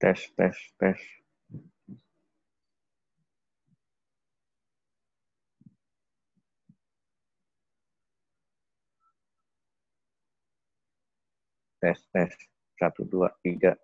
Tes, tes, tes. Tes, tes. 1, 2, 3.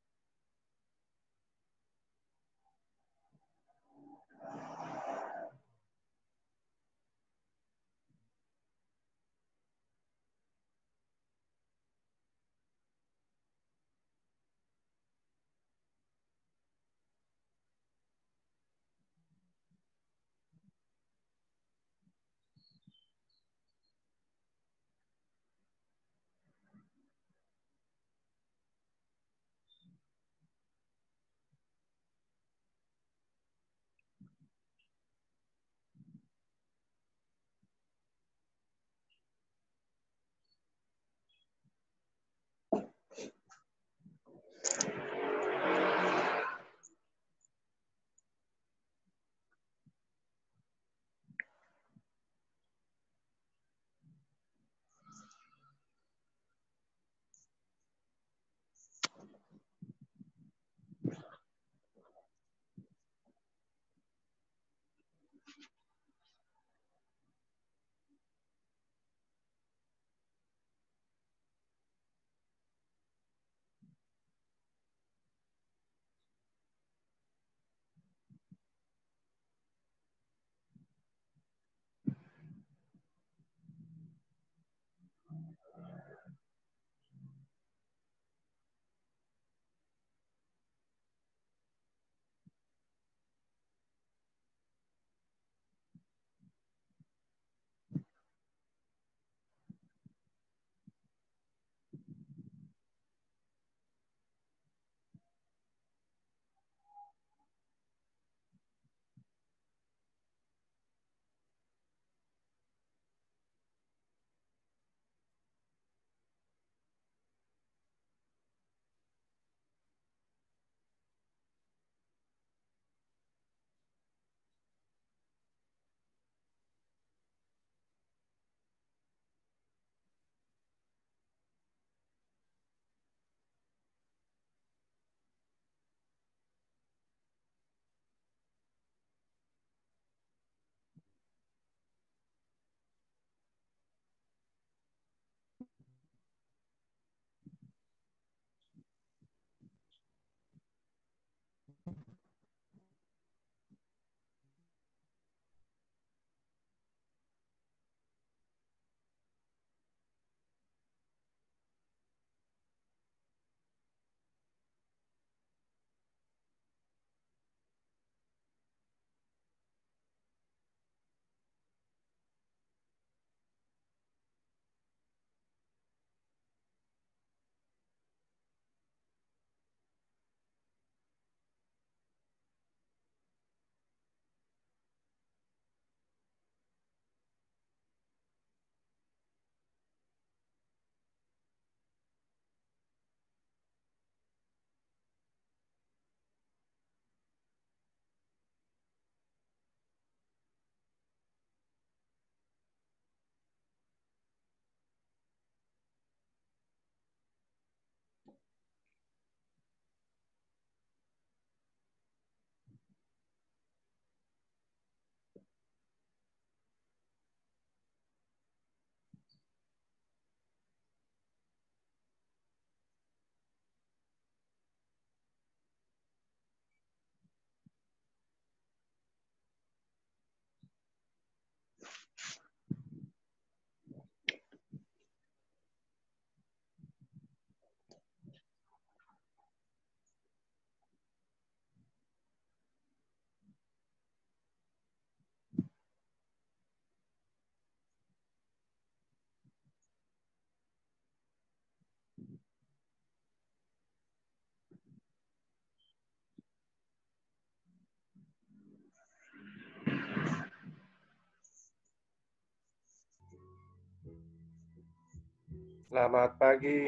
Selamat pagi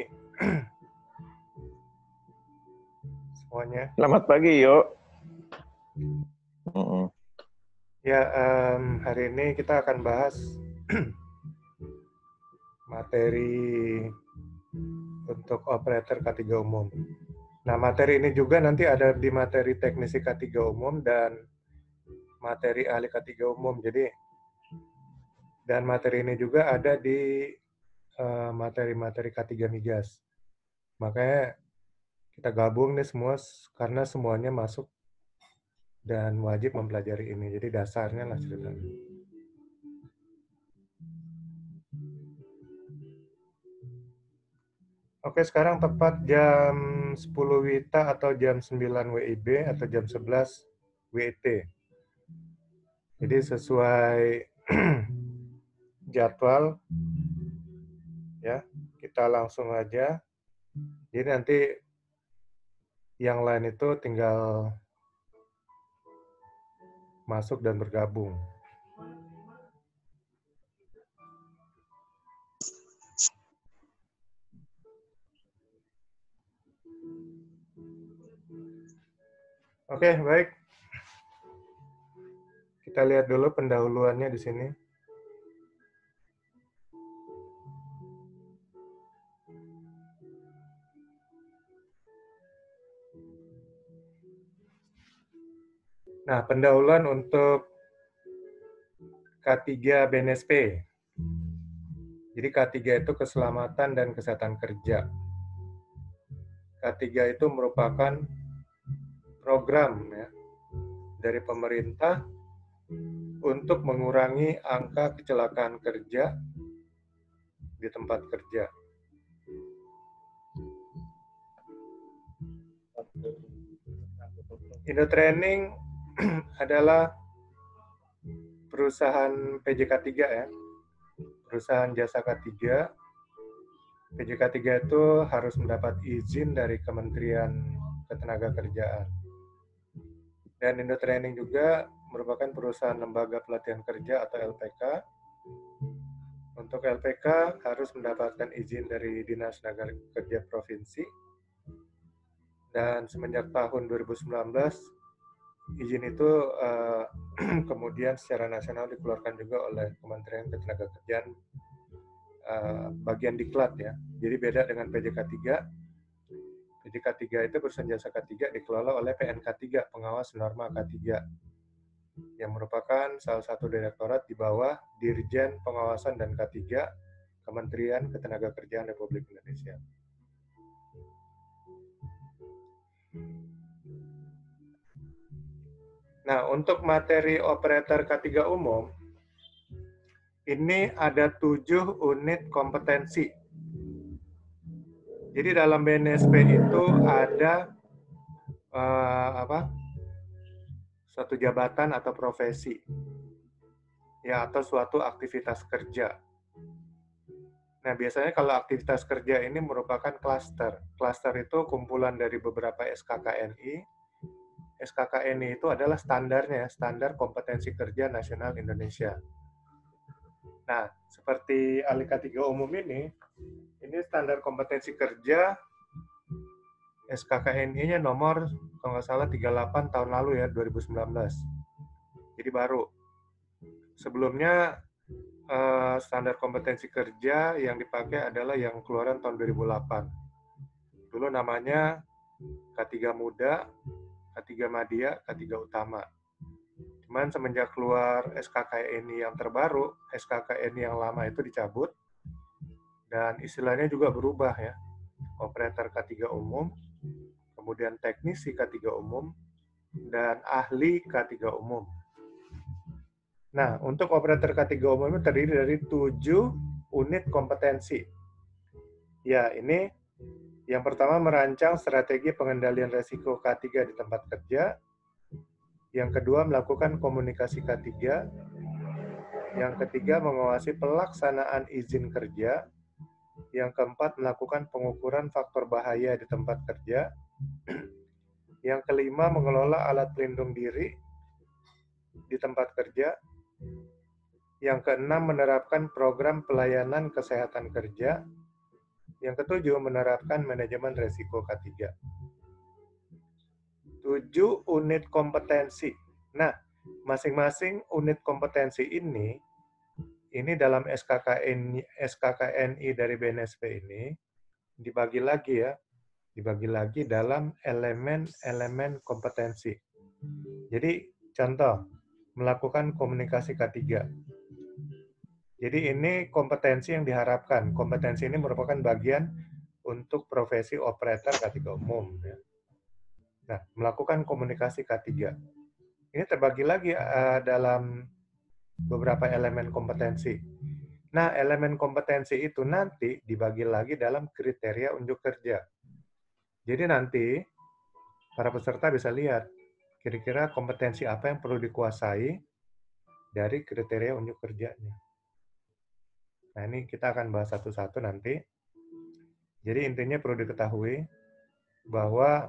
semuanya. Selamat pagi, yuk. Ya, hari ini kita akan bahas materi untuk operator K3 umum. Nah, materi ini juga nanti ada di materi teknisi K3 umum dan materi ahli K3 umum. Jadi, dan materi ini juga ada di materi-materi K3 migas. Makanya kita gabung nih semua karena semuanya masuk dan wajib mempelajari ini. Jadi dasarnya lah ceritanya. Oke, sekarang tepat jam 10 WITA atau jam 9 WIB atau jam 11 WIT. Jadi sesuai jadwal, ya, kita langsung aja. Jadi nanti yang lain itu tinggal masuk dan bergabung. Oke, baik. Kita lihat dulu pendahuluannya di sini. Nah, pendahuluan untuk K3 BNSP. Jadi K3 itu keselamatan dan kesehatan kerja. K3 itu merupakan program ya, dari pemerintah untuk mengurangi angka kecelakaan kerja di tempat kerja. Indotraining adalah perusahaan PJK3 ya, perusahaan jasa K3. PJK3 itu harus mendapat izin dari Kementerian Ketenagakerjaan. Dan Indotraining juga merupakan perusahaan lembaga pelatihan kerja atau LPK. Untuk LPK harus mendapatkan izin dari Dinas Tenaga Kerja Provinsi. Dan semenjak tahun 2019, izin itu kemudian secara nasional dikeluarkan juga oleh Kementerian Ketenagakerjaan bagian diklat ya. Jadi beda dengan PJK3. PJK3 itu perusahaan jasa K3 dikelola oleh PNK3, pengawas norma K3, yang merupakan salah satu direktorat di bawah Dirjen Pengawasan dan K3 Kementerian Ketenagakerjaan Republik Indonesia. Nah, untuk materi operator K3 umum, ini ada 7 unit kompetensi. Jadi dalam BNSP itu ada suatu jabatan atau profesi, ya, atau suatu aktivitas kerja. Nah, biasanya kalau aktivitas kerja ini merupakan klaster. Klaster itu kumpulan dari beberapa SKKNI. SKKNI itu adalah standarnya, standar kompetensi kerja nasional Indonesia. Nah, seperti ahli K3 umum ini standar kompetensi kerja SKKNI-nya nomor, kalau nggak salah, 38 tahun lalu ya, 2019. Jadi baru. Sebelumnya standar kompetensi kerja yang dipakai adalah yang keluaran tahun 2008. Dulu namanya K3 Muda, K3 Madya, K3 Utama. Cuman semenjak keluar SKKNI yang terbaru, SKKNI yang lama itu dicabut, dan istilahnya juga berubah ya. Operator K3 umum, kemudian teknisi K3 umum, dan ahli K3 umum. Nah, untuk operator K3 umum itu terdiri dari 7 unit kompetensi. Ya, ini yang pertama merancang strategi pengendalian risiko K3 di tempat kerja. Yang kedua melakukan komunikasi K3. Yang ketiga mengawasi pelaksanaan izin kerja. Yang keempat melakukan pengukuran faktor bahaya di tempat kerja. Yang kelima mengelola alat pelindung diri di tempat kerja. Yang keenam menerapkan program pelayanan kesehatan kerja. Yang ketujuh menerapkan manajemen risiko K3. 7 unit kompetensi. Nah, masing-masing unit kompetensi ini dalam SKKNI dari BNSP ini dibagi lagi ya. dibagi lagi dalam elemen-elemen kompetensi. Jadi contoh, melakukan komunikasi K3. Jadi ini kompetensi yang diharapkan. Kompetensi ini merupakan bagian untuk profesi operator K3 umum. Ya. Nah, melakukan komunikasi K3. Ini terbagi lagi dalam beberapa elemen kompetensi. Nah, elemen kompetensi itu nanti dibagi lagi dalam kriteria unjuk kerja. Jadi nanti para peserta bisa lihat kira-kira kompetensi apa yang perlu dikuasai dari kriteria unjuk kerjanya. Nah, ini kita akan bahas satu-satu nanti. Jadi intinya perlu diketahui bahwa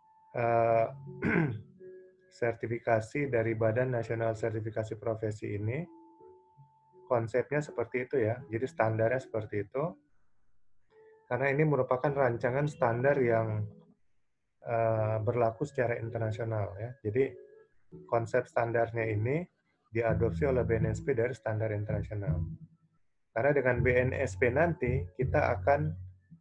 sertifikasi dari Badan Nasional Sertifikasi Profesi ini konsepnya seperti itu ya. Jadi standarnya seperti itu. Karena ini merupakan rancangan standar yang berlaku secara internasional ya. Jadi konsep standarnya ini diadopsi oleh BNSP dari standar internasional. Karena dengan BNSP nanti kita akan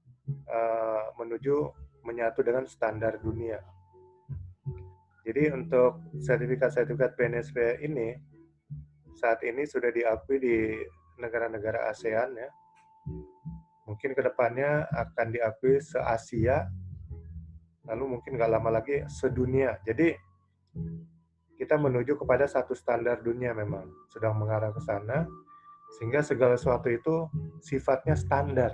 menyatu dengan standar dunia. Jadi untuk sertifikat-sertifikat BNSP ini saat ini sudah diakui di negara-negara ASEAN ya. Mungkin kedepannya akan diakui se-Asia, lalu mungkin nggak lama lagi sedunia. Jadi kita menuju kepada satu standar dunia memang, sedang mengarah ke sana, sehingga segala sesuatu itu sifatnya standar.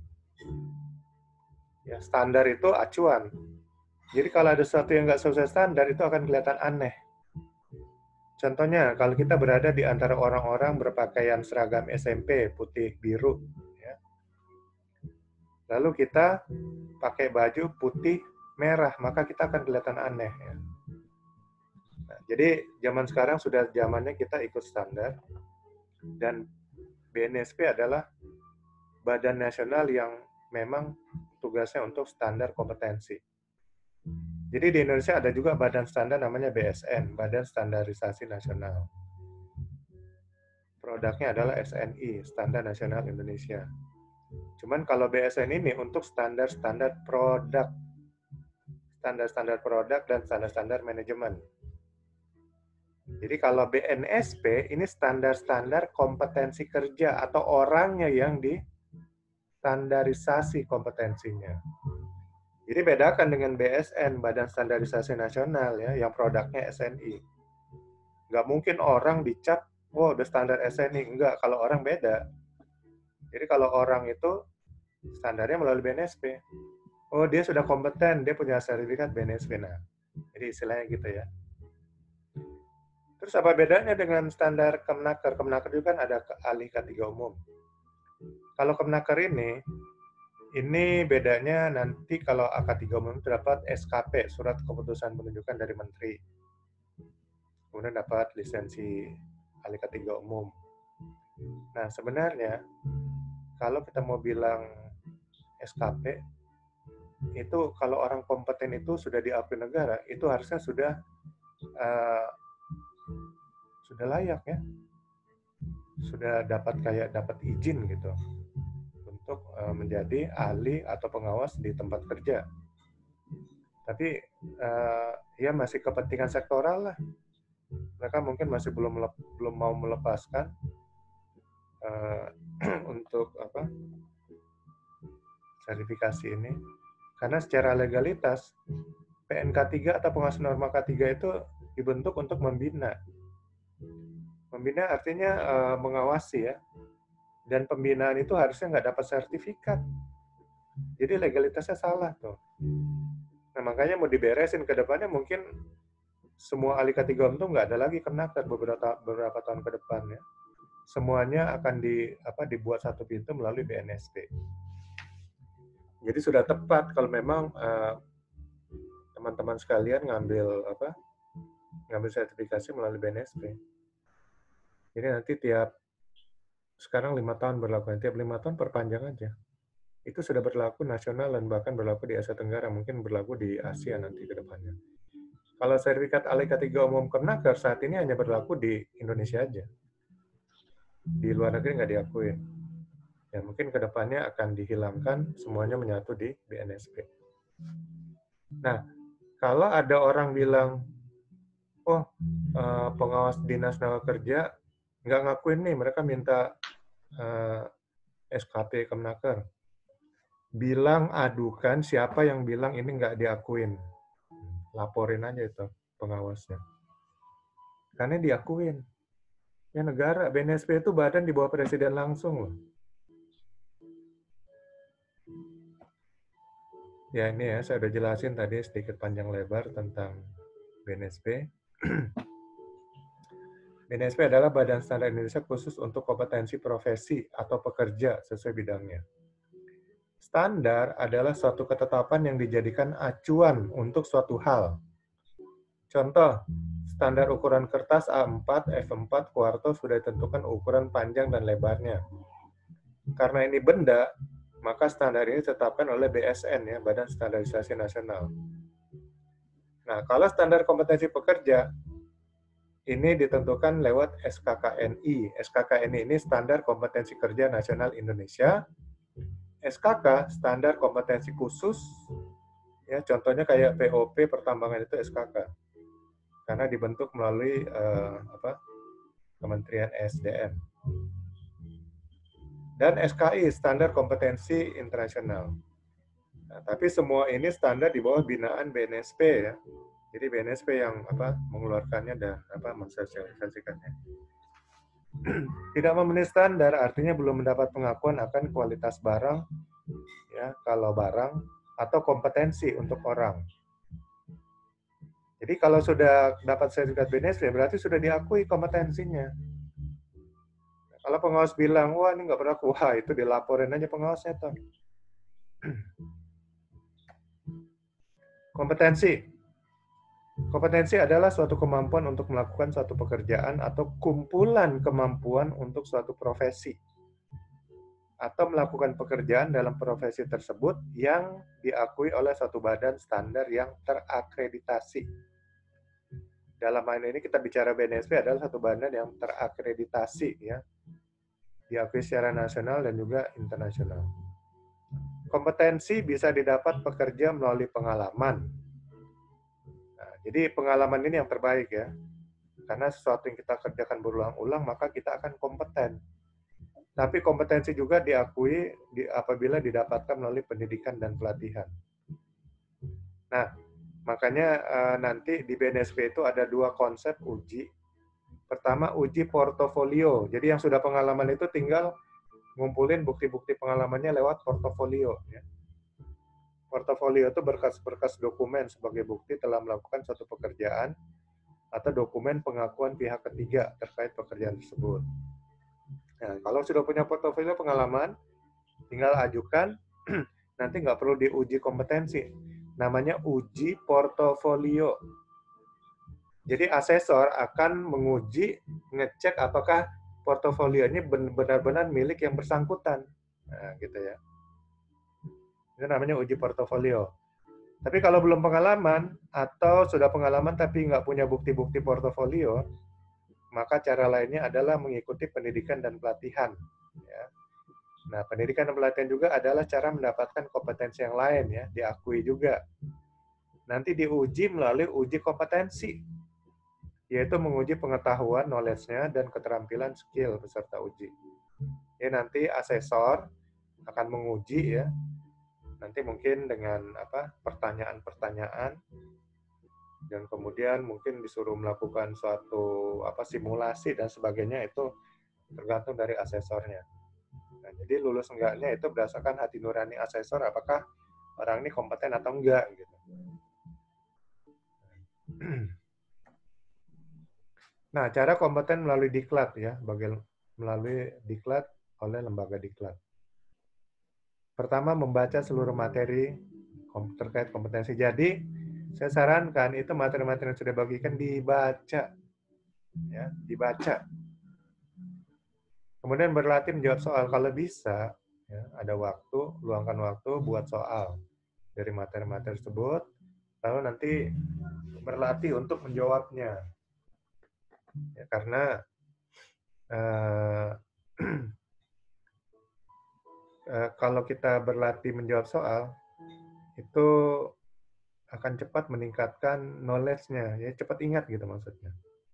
Ya, standar itu acuan. Jadi kalau ada sesuatu yang nggak sesuai standar, itu akan kelihatan aneh. Contohnya, kalau kita berada di antara orang-orang berpakaian seragam SMP, putih, biru, ya. Lalu kita pakai baju putih, merah, maka kita akan kelihatan aneh. Ya. Nah, jadi zaman sekarang sudah zamannya kita ikut standar, dan BNSP adalah badan nasional yang memang tugasnya untuk standar kompetensi. Jadi di Indonesia ada juga badan standar namanya BSN, Badan Standarisasi Nasional. Produknya adalah SNI, Standar Nasional Indonesia. Cuman kalau BSN ini untuk standar-standar produk, standar-standar produk dan standar-standar manajemen. Jadi kalau BNSP ini standar-standar kompetensi kerja atau orangnya yang distandarisasi kompetensinya. Jadi bedakan dengan BSN, Badan Standarisasi Nasional ya, yang produknya SNI. Nggak mungkin orang dicap, oh udah standar SNI. Enggak, kalau orang beda. Jadi kalau orang itu standarnya melalui BNSP. Oh dia sudah kompeten, dia punya sertifikat BNSP. Nah, jadi istilahnya gitu ya. Terus apa bedanya dengan standar Kemnaker? Kemnaker juga kan ada ahli K3 umum. Kalau Kemnaker ini bedanya nanti kalau AK3 umum terdapat SKP, surat keputusan penunjukan dari menteri. Kemudian dapat lisensi ahli K3 umum. Nah, sebenarnya kalau kita mau bilang SKP, itu kalau orang kompeten itu sudah diakui negara, itu harusnya sudah layak ya. Sudah dapat izin gitu untuk menjadi ahli atau pengawas di tempat kerja. Tapi ya masih kepentingan sektoral lah. Mereka mungkin masih belum mau melepaskan untuk sertifikasi ini, karena secara legalitas PNK3 atau pengawas norma K3 itu dibentuk untuk membina. Membina artinya mengawasi ya, dan pembinaan itu harusnya nggak dapat sertifikat. Jadi legalitasnya salah tuh. Nah makanya mau diberesin ke depannya, mungkin semua ahli K3 itu nggak ada lagi Kemnaker beberapa tahun ke depan ya. Semuanya akan dibuat satu pintu melalui BNSP. Jadi sudah tepat kalau memang teman-teman sekalian ngambil sertifikasi melalui BNSP. Jadi nanti sekarang 5 tahun berlaku, tiap 5 tahun perpanjang aja. Itu sudah berlaku nasional dan bahkan berlaku di Asia Tenggara, mungkin berlaku di Asia nanti ke depannya. Kalau sertifikat ahli K3 umum Kemnaker saat ini hanya berlaku di Indonesia aja. Di luar negeri nggak diakui. Ya mungkin ke depannya akan dihilangkan, semuanya menyatu di BNSP. Nah, kalau ada orang bilang, oh pengawas dinas tenaga kerja nggak ngakuin nih, mereka minta SKP Kemnaker. Bilang, adukan siapa yang bilang ini nggak diakuin. Laporin aja itu pengawasnya. Karena diakuin. Ya negara, BNSP itu badan di bawah presiden langsung loh. Ya ini ya, saya udah jelasin tadi sedikit panjang lebar tentang BNSP. BNSP adalah Badan Standar Indonesia khusus untuk kompetensi profesi atau pekerja sesuai bidangnya. Standar adalah suatu ketetapan yang dijadikan acuan untuk suatu hal. Contoh, standar ukuran kertas A4, F4, kuarto sudah ditentukan ukuran panjang dan lebarnya. Karena ini benda, maka standar ini ditetapkan oleh BSN, ya, Badan Standarisasi Nasional. Nah, kalau standar kompetensi pekerja, ini ditentukan lewat SKKNI. SKKNI ini Standar Kompetensi Kerja Nasional Indonesia. SKK, Standar Kompetensi Khusus. Ya, contohnya kayak POP pertambangan itu SKK. Karena dibentuk melalui Kementerian SDM. Dan SKI, Standar Kompetensi Internasional. Nah, tapi semua ini standar di bawah binaan BNSP, ya. Jadi BNSP yang mengeluarkannya dan mensosialisasikannya. Tidak memenuhi standar artinya belum mendapat pengakuan akan kualitas barang, ya, kalau barang atau kompetensi untuk orang. Jadi kalau sudah dapat sertifikat BNSP berarti sudah diakui kompetensinya. Kalau pengawas bilang, wah ini nggak berlaku, wah itu dilaporin aja pengawasnya tuh. Kompetensi. Kompetensi adalah suatu kemampuan untuk melakukan suatu pekerjaan atau kumpulan kemampuan untuk suatu profesi. Atau melakukan pekerjaan dalam profesi tersebut yang diakui oleh suatu badan standar yang terakreditasi. Dalam hal ini kita bicara BNSP adalah satu badan yang terakreditasi, ya. Diakui secara nasional dan juga internasional. Kompetensi bisa didapat pekerja melalui pengalaman. Nah, jadi pengalaman ini yang terbaik, ya. Karena sesuatu yang kita kerjakan berulang-ulang, maka kita akan kompeten. Tapi kompetensi juga diakui apabila didapatkan melalui pendidikan dan pelatihan. Nah, makanya nanti di BNSP itu ada dua konsep uji. Pertama, uji portofolio. Jadi yang sudah pengalaman itu tinggal ngumpulin bukti-bukti pengalamannya lewat portofolio, ya. Portofolio itu berkas-berkas dokumen sebagai bukti telah melakukan suatu pekerjaan atau dokumen pengakuan pihak ketiga terkait pekerjaan tersebut. Nah, kalau sudah punya portofolio pengalaman, tinggal ajukan, nanti nggak perlu diuji kompetensi. Namanya uji portofolio. Jadi asesor akan menguji, ngecek apakah portofolio ini benar-benar milik yang bersangkutan. Nah, gitu ya. Itu namanya uji portofolio. Tapi kalau belum pengalaman, atau sudah pengalaman tapi nggak punya bukti-bukti portofolio, maka cara lainnya adalah mengikuti pendidikan dan pelatihan. Ya. Nah, pendidikan dan pelatihan juga adalah cara mendapatkan kompetensi yang lain, ya, diakui juga. Nanti diuji melalui uji kompetensi, yaitu menguji pengetahuan, knowledge-nya, dan keterampilan skill peserta uji. Ya, nanti asesor akan menguji, ya, nanti mungkin dengan pertanyaan-pertanyaan, dan kemudian mungkin disuruh melakukan suatu simulasi dan sebagainya, itu tergantung dari asesornya. Nah, jadi lulus enggaknya itu berdasarkan hati nurani asesor, apakah orang ini kompeten atau enggak, gitu. Nah, cara kompeten melalui diklat, ya, melalui diklat oleh lembaga diklat. Pertama, membaca seluruh materi terkait kompetensi. Jadi, saya sarankan itu materi-materi yang sudah bagikan dibaca, ya, dibaca. Kemudian berlatih menjawab soal kalau bisa, ya, ada waktu, luangkan waktu buat soal dari materi-materi tersebut, lalu nanti berlatih untuk menjawabnya. Ya, karena kalau kita berlatih menjawab soal, itu akan cepat meningkatkan knowledge-nya, ya cepat ingat gitu maksudnya.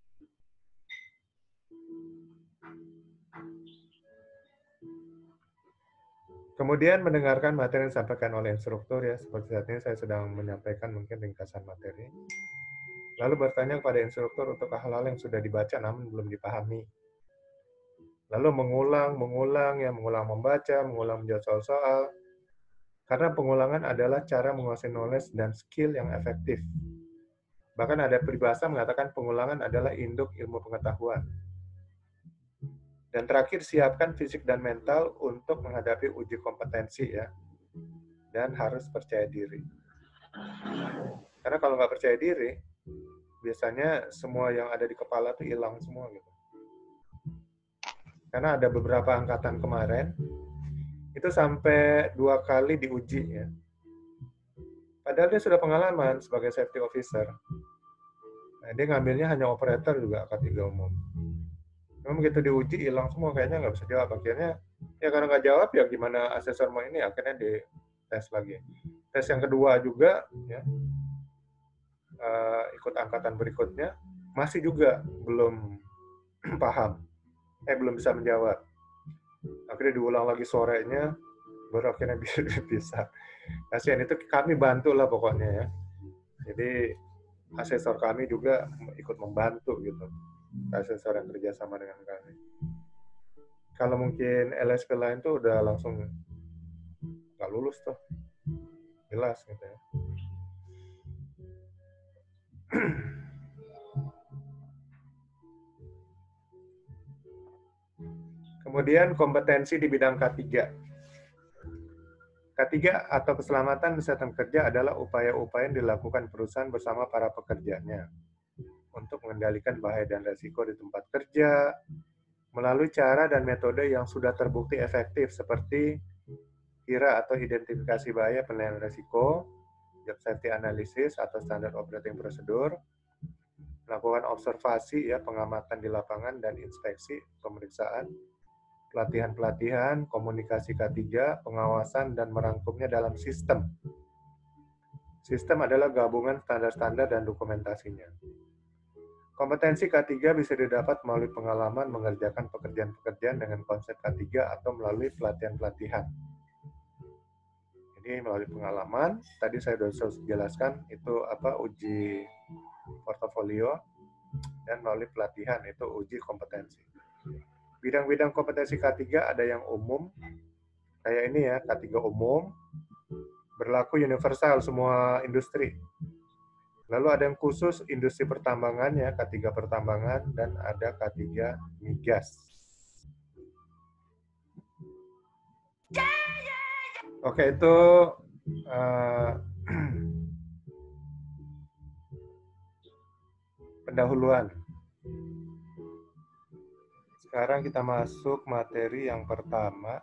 Kemudian mendengarkan materi yang disampaikan oleh instruktur ya, seperti saat ini saya sedang menyampaikan mungkin ringkasan materi. Lalu bertanya kepada instruktur untuk hal-hal yang sudah dibaca namun belum dipahami. Lalu mengulang membaca, mengulang menjawab soal-soal. Karena pengulangan adalah cara menguasai knowledge dan skill yang efektif. Bahkan ada peribahasa mengatakan pengulangan adalah induk ilmu pengetahuan. Dan terakhir, siapkan fisik dan mental untuk menghadapi uji kompetensi ya. Dan harus percaya diri. Karena kalau nggak percaya diri, biasanya semua yang ada di kepala itu hilang semua gitu. Karena ada beberapa angkatan kemarin, itu sampai 2 kali diuji ya. Padahal dia sudah pengalaman sebagai safety officer. Nah, dia ngambilnya hanya operator juga K3 umum. Memang begitu diuji hilang semua, kayaknya nggak bisa jawab. Akhirnya ya karena nggak jawab ya gimana asesor mau ini, akhirnya di tes lagi. Tes yang kedua juga ya, ikut angkatan berikutnya masih juga belum paham, belum bisa menjawab. Akhirnya diulang lagi sorenya, baru akhirnya bisa. Kasihan itu kami bantu lah pokoknya ya. Jadi asesor kami juga ikut membantu gitu. Asesor yang kerjasama dengan kami. Kalau mungkin LSP lain tuh udah langsung nggak lulus tuh, jelas gitu ya. Kemudian kompetensi di bidang K3. K3 atau keselamatan kesehatan kerja adalah upaya-upaya yang dilakukan perusahaan bersama para pekerjanya untuk mengendalikan bahaya dan risiko di tempat kerja melalui cara dan metode yang sudah terbukti efektif seperti KIRA atau identifikasi bahaya penilaian risiko, job safety analysis atau standar operating procedure, melakukan observasi ya, pengamatan di lapangan dan inspeksi pemeriksaan, pelatihan-pelatihan, komunikasi K3, pengawasan dan merangkumnya dalam sistem. Sistem adalah gabungan standar-standar dan dokumentasinya. Kompetensi K3 bisa didapat melalui pengalaman mengerjakan pekerjaan-pekerjaan dengan konsep K3 atau melalui pelatihan-pelatihan. Jadi melalui pengalaman, tadi saya sudah jelaskan itu apa uji portofolio, dan melalui pelatihan itu uji kompetensi. Bidang-bidang kompetensi K3 ada yang umum, kayak ini ya, K3 umum, berlaku universal semua industri. Lalu ada yang khusus industri pertambangan ya, K3 pertambangan, dan ada K3 migas. Oke, itu pendahuluan. Sekarang kita masuk materi yang pertama.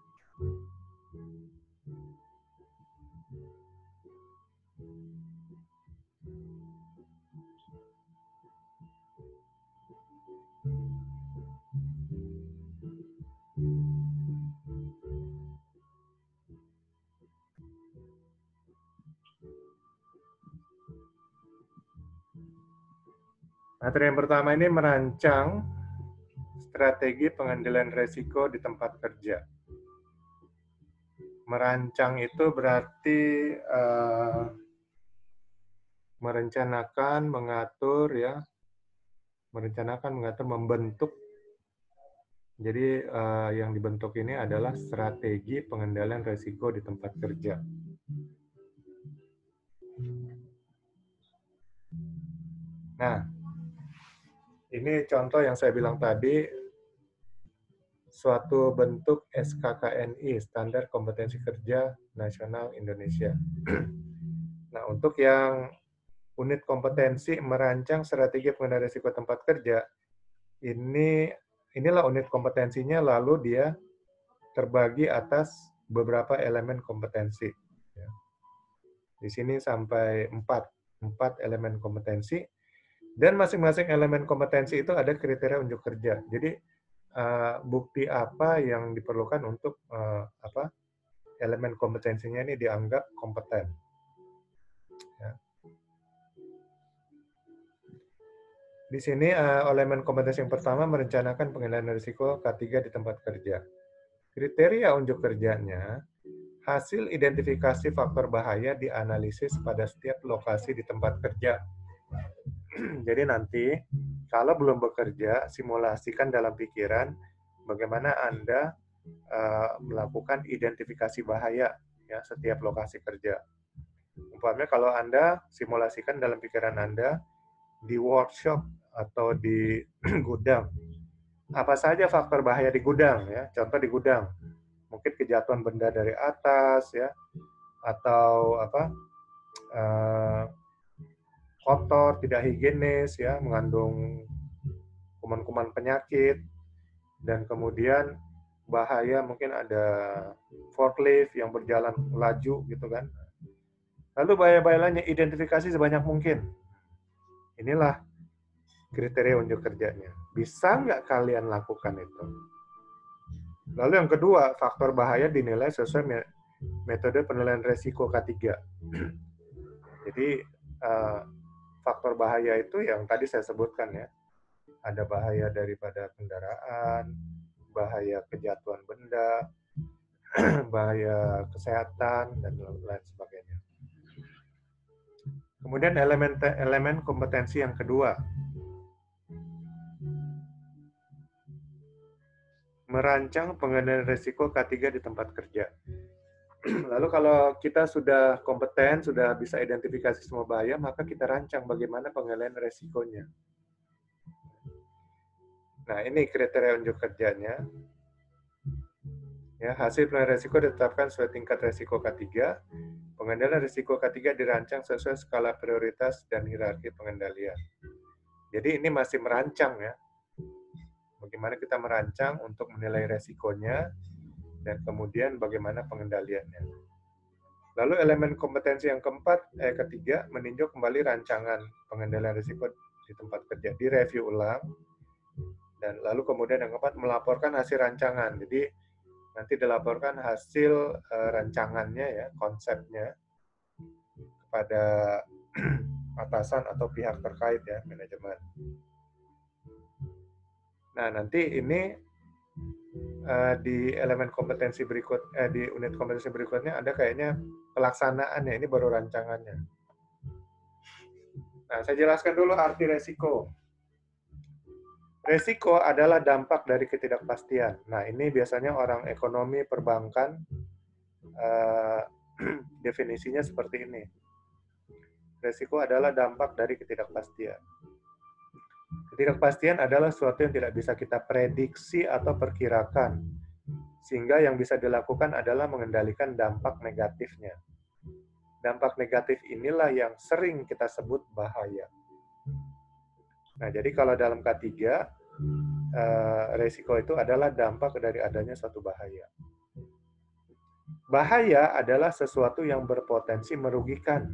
Materi yang pertama ini merancang strategi pengendalian risiko di tempat kerja. Merancang itu berarti merencanakan, mengatur ya, membentuk. Jadi yang dibentuk ini adalah strategi pengendalian risiko di tempat kerja. Nah, ini contoh yang saya bilang tadi, suatu bentuk SKKNI, Standar Kompetensi Kerja Nasional Indonesia. Nah, untuk yang unit kompetensi merancang strategi pengendalian risiko tempat kerja, inilah unit kompetensinya, lalu dia terbagi atas beberapa elemen kompetensi. Di sini sampai 4 elemen kompetensi, dan masing-masing elemen kompetensi itu ada kriteria unjuk kerja. Jadi bukti apa yang diperlukan untuk elemen kompetensinya ini dianggap kompeten. Ya. Di sini elemen kompetensi yang pertama merencanakan pengendalian risiko K3 di tempat kerja. Kriteria unjuk kerjanya, hasil identifikasi faktor bahaya dianalisis pada setiap lokasi di tempat kerja. Jadi nanti, kalau belum bekerja, simulasikan dalam pikiran bagaimana Anda melakukan identifikasi bahaya ya setiap lokasi kerja. Umpamanya kalau Anda simulasikan dalam pikiran Anda di workshop atau di gudang, apa saja faktor bahaya di gudang ya? Contoh di gudang, mungkin kejatuhan benda dari atas ya, atau kotor, tidak higienis ya, mengandung kuman-kuman penyakit, dan kemudian bahaya mungkin ada forklift yang berjalan laju gitu kan. Lalu bahaya-bahaya lainnya identifikasi sebanyak mungkin. Inilah kriteria unjuk kerjanya. Bisa nggak kalian lakukan itu? Lalu yang kedua, faktor bahaya dinilai sesuai metode penilaian resiko K3. Jadi faktor bahaya itu yang tadi saya sebutkan ya. Ada bahaya daripada kendaraan, bahaya kejatuhan benda, bahaya kesehatan, dan lain sebagainya. Kemudian elemen kompetensi yang kedua, merancang pengendalian risiko K3 di tempat kerja. Lalu kalau kita sudah kompeten, sudah bisa identifikasi semua bahaya, maka kita rancang bagaimana pengendalian risikonya. Nah, ini kriteria unjuk kerjanya. Ya, hasil penilaian risiko ditetapkan sesuai tingkat risiko K3. Pengendalian risiko K3 dirancang sesuai skala prioritas dan hierarki pengendalian. Jadi ini masih merancang ya. Bagaimana kita merancang untuk menilai resikonya, dan kemudian bagaimana pengendaliannya. Lalu elemen kompetensi yang ketiga, meninjau kembali rancangan pengendalian risiko di tempat kerja, direview ulang, dan lalu kemudian yang keempat, melaporkan hasil rancangan. Jadi nanti dilaporkan hasil rancangannya ya, konsepnya kepada atasan atau pihak terkait ya, manajemen. Nah, nanti ini di elemen kompetensi di unit kompetensi berikutnya ada kayaknya pelaksanaannya, ini baru rancangannya. Nah, saya jelaskan dulu arti resiko. Resiko adalah dampak dari ketidakpastian. Nah, ini biasanya orang ekonomi perbankan definisinya seperti ini. Resiko adalah dampak dari ketidakpastian. Ketidakpastian adalah sesuatu yang tidak bisa kita prediksi atau perkirakan, sehingga yang bisa dilakukan adalah mengendalikan dampak negatifnya. Dampak negatif inilah yang sering kita sebut bahaya. Nah, jadi kalau dalam K3, resiko itu adalah dampak dari adanya suatu bahaya. Bahaya adalah sesuatu yang berpotensi merugikan.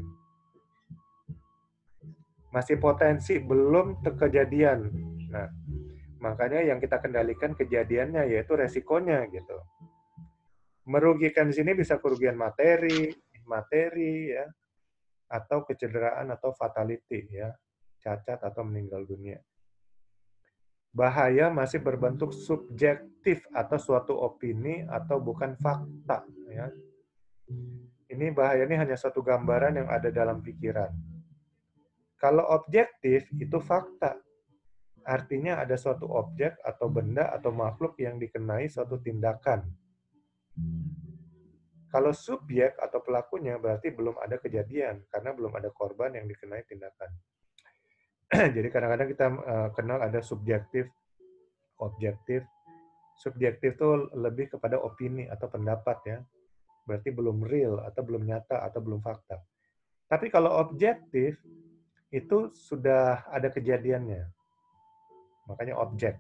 Masih potensi, belum kejadian. Nah, makanya yang kita kendalikan kejadiannya, yaitu resikonya gitu. Merugikan di sini bisa kerugian materi ya, atau kecederaan atau fatality ya, cacat atau meninggal dunia. Bahaya masih berbentuk subjektif atau suatu opini atau bukan fakta ya. Ini bahaya ini hanya suatu gambaran yang ada dalam pikiran. Kalau objektif itu fakta. Artinya ada suatu objek atau benda atau makhluk yang dikenai suatu tindakan. Kalau subjek atau pelakunya berarti belum ada kejadian karena belum ada korban yang dikenai tindakan. Jadi kadang-kadang kita kenal ada subjektif, objektif. Subjektif itu lebih kepada opini atau pendapat ya. Berarti belum real atau belum nyata atau belum fakta. Tapi kalau objektif itu sudah ada kejadiannya. Makanya objek.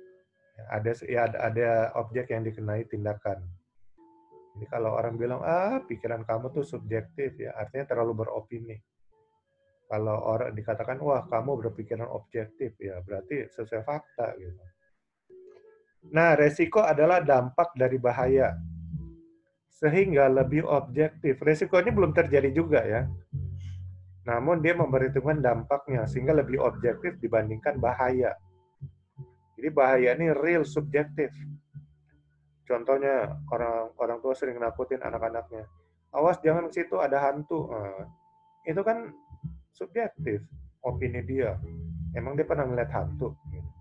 Ada objek yang dikenai tindakan. Jadi kalau orang bilang, pikiran kamu tuh subjektif ya, artinya terlalu beropini. Kalau orang dikatakan, wah kamu berpikiran objektif ya, berarti sesuai fakta gitu. Nah, resiko adalah dampak dari bahaya. sehingga lebih objektif. Resikonya belum terjadi juga ya. Namun dia memperhitungkan dampaknya sehingga lebih objektif dibandingkan bahaya. Jadi bahaya ini real subjektif. Contohnya orang tua sering nakutin anak-anaknya. Awas jangan ke situ ada hantu. Nah, itu kan subjektif, opini dia. Emang dia pernah melihat hantu?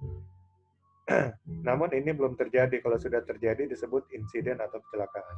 Namun ini belum terjadi. Kalau sudah terjadi disebut insiden atau kecelakaan.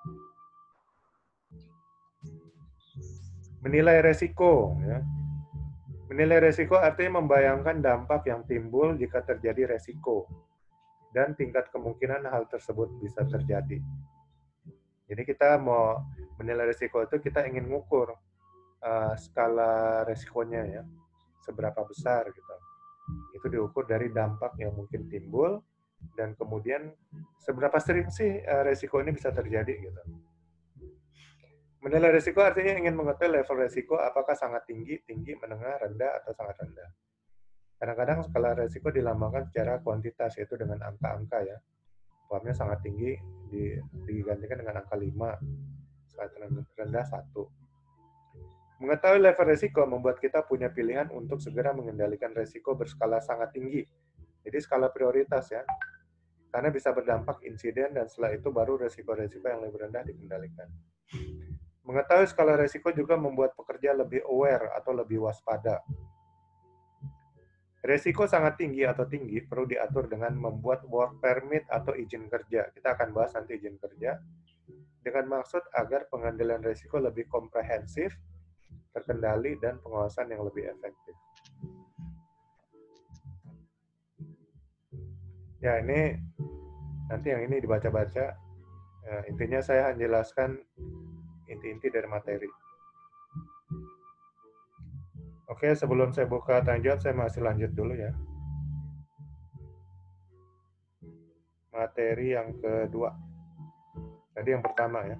Menilai resiko. Ya. Menilai resiko artinya membayangkan dampak yang timbul jika terjadi resiko dan tingkat kemungkinan hal tersebut bisa terjadi. Jadi kita mau menilai resiko itu kita ingin mengukur skala resikonya ya, seberapa besar gitu. Itu diukur dari dampak yang mungkin timbul dan kemudian seberapa sering sih resiko ini bisa terjadi gitu. Menilai resiko artinya ingin mengetahui level resiko apakah sangat tinggi, menengah, rendah, atau sangat rendah. Kadang-kadang skala resiko dilambangkan secara kuantitas, yaitu dengan angka-angka ya. Umpamanya sangat tinggi digantikan dengan angka 5, sangat rendah 1. Mengetahui level resiko membuat kita punya pilihan untuk segera mengendalikan resiko berskala sangat tinggi. Jadi skala prioritas ya. Karena bisa berdampak insiden dan setelah itu baru resiko-resiko yang lebih rendah dikendalikan. Mengetahui skala resiko juga membuat pekerja lebih aware atau lebih waspada. Resiko sangat tinggi atau tinggi perlu diatur dengan membuat work permit atau izin kerja. Kita akan bahas nanti izin kerja. Dengan maksud agar pengendalian resiko lebih komprehensif, terkendali, dan pengawasan yang lebih efektif. Ya, ini nanti yang ini dibaca-baca. Intinya saya menjelaskan inti-inti dari materi. Oke, sebelum saya buka tanya jawab, saya masih lanjut dulu ya. Materi yang kedua. Tadi yang pertama ya.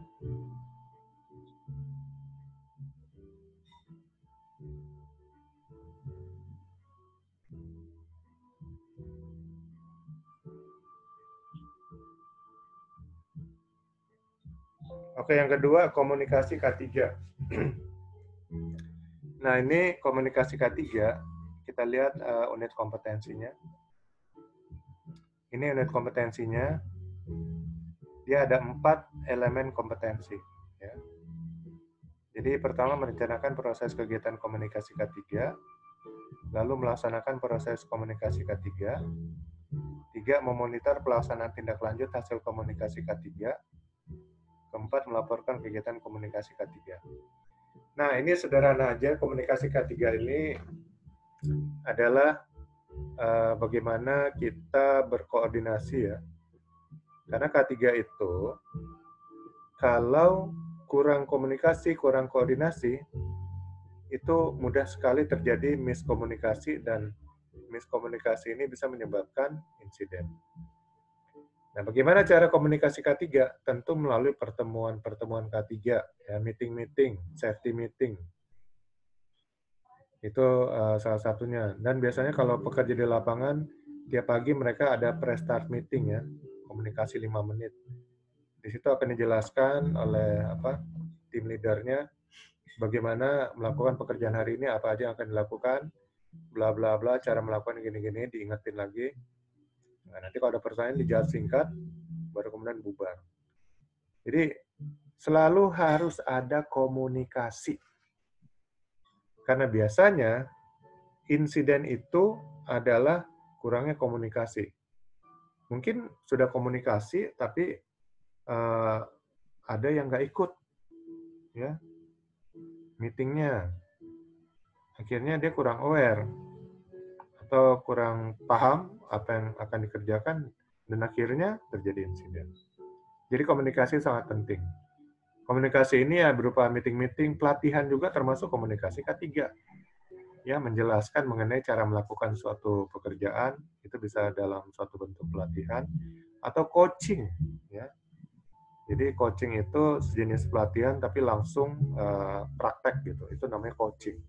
Oke, yang kedua, komunikasi K3. Nah, ini komunikasi K3, kita lihat unit kompetensinya. Ini unit kompetensinya, dia ada 4 elemen kompetensi. Ya. Jadi pertama merencanakan proses kegiatan komunikasi K3, lalu melaksanakan proses komunikasi K3, 3. Memonitor pelaksanaan tindak lanjut hasil komunikasi K3, keempat, melaporkan kegiatan komunikasi K3. Nah, ini sederhana aja, komunikasi K3 ini adalah bagaimana kita berkoordinasi ya. Karena K3 itu, kalau kurang komunikasi, kurang koordinasi, itu mudah sekali terjadi miskomunikasi, dan miskomunikasi ini bisa menyebabkan insiden. Nah, bagaimana cara komunikasi K3? Tentu melalui pertemuan-pertemuan K3, ya, meeting-meeting, safety meeting. Itu salah satunya. Dan biasanya kalau pekerja di lapangan, tiap pagi mereka ada pre-start meeting ya, komunikasi 5 menit. Di situ akan dijelaskan oleh tim leadernya bagaimana melakukan pekerjaan hari ini, apa aja yang akan dilakukan, bla bla bla, cara melakukan gini-gini, diingetin lagi. Nah, nanti kalau ada pertanyaan dijawab singkat, baru kemudian bubar. Jadi selalu harus ada komunikasi. Karena biasanya insiden itu adalah kurangnya komunikasi. Mungkin sudah komunikasi, tapi ada yang nggak ikut, ya, meetingnya. Akhirnya dia kurang aware atau kurang paham apa yang akan dikerjakan, dan akhirnya terjadi insiden. Jadi komunikasi sangat penting. Komunikasi ini ya berupa meeting-meeting, pelatihan juga termasuk komunikasi K3. Ya, menjelaskan mengenai cara melakukan suatu pekerjaan, itu bisa dalam suatu bentuk pelatihan atau coaching, ya. Jadi coaching itu sejenis pelatihan tapi langsung praktek gitu. Itu namanya coaching.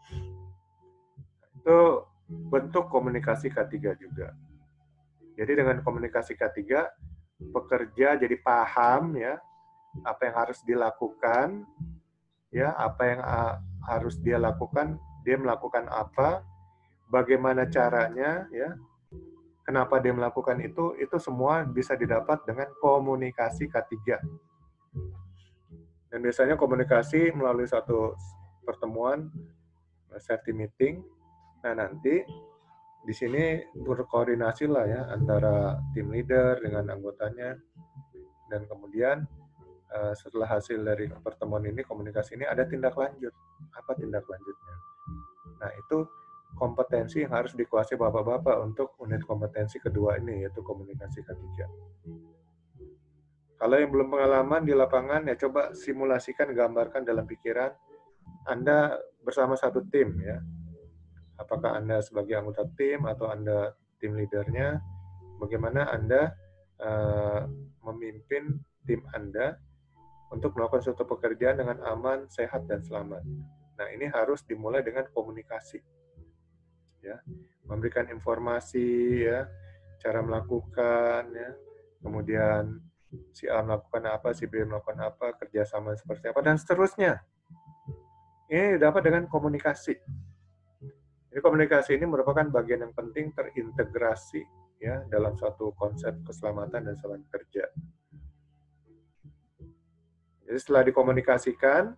Itu bentuk komunikasi K3 juga. Jadi dengan komunikasi K3, pekerja jadi paham ya apa yang harus dilakukan, ya, apa yang harus dia lakukan, dia melakukan apa, bagaimana caranya, ya, kenapa dia melakukan itu semua bisa didapat dengan komunikasi K3. Dan biasanya komunikasi melalui satu pertemuan, safety meeting. Nah, nanti di sini berkoordinasi lah ya antara tim leader dengan anggotanya, dan kemudian setelah hasil dari pertemuan ini, komunikasi ini, ada tindak lanjut. Apa tindak lanjutnya? Nah, itu kompetensi yang harus dikuasai Bapak-Bapak untuk unit kompetensi kedua ini, yaitu komunikasi K3. Kalau yang belum pengalaman di lapangan, ya coba simulasikan, gambarkan dalam pikiran Anda bersama satu tim, ya. Apakah Anda sebagai anggota tim atau Anda tim leadernya, bagaimana Anda memimpin tim Anda untuk melakukan suatu pekerjaan dengan aman, sehat, dan selamat. Nah, ini harus dimulai dengan komunikasi, ya, memberikan informasi, ya, cara melakukan, ya, kemudian si A melakukan apa, si B melakukan apa, kerjasama seperti apa, dan seterusnya. Ini dapat dengan komunikasi. Jadi komunikasi ini merupakan bagian yang penting terintegrasi, ya, dalam suatu konsep keselamatan dan selamat kerja. Jadi setelah dikomunikasikan,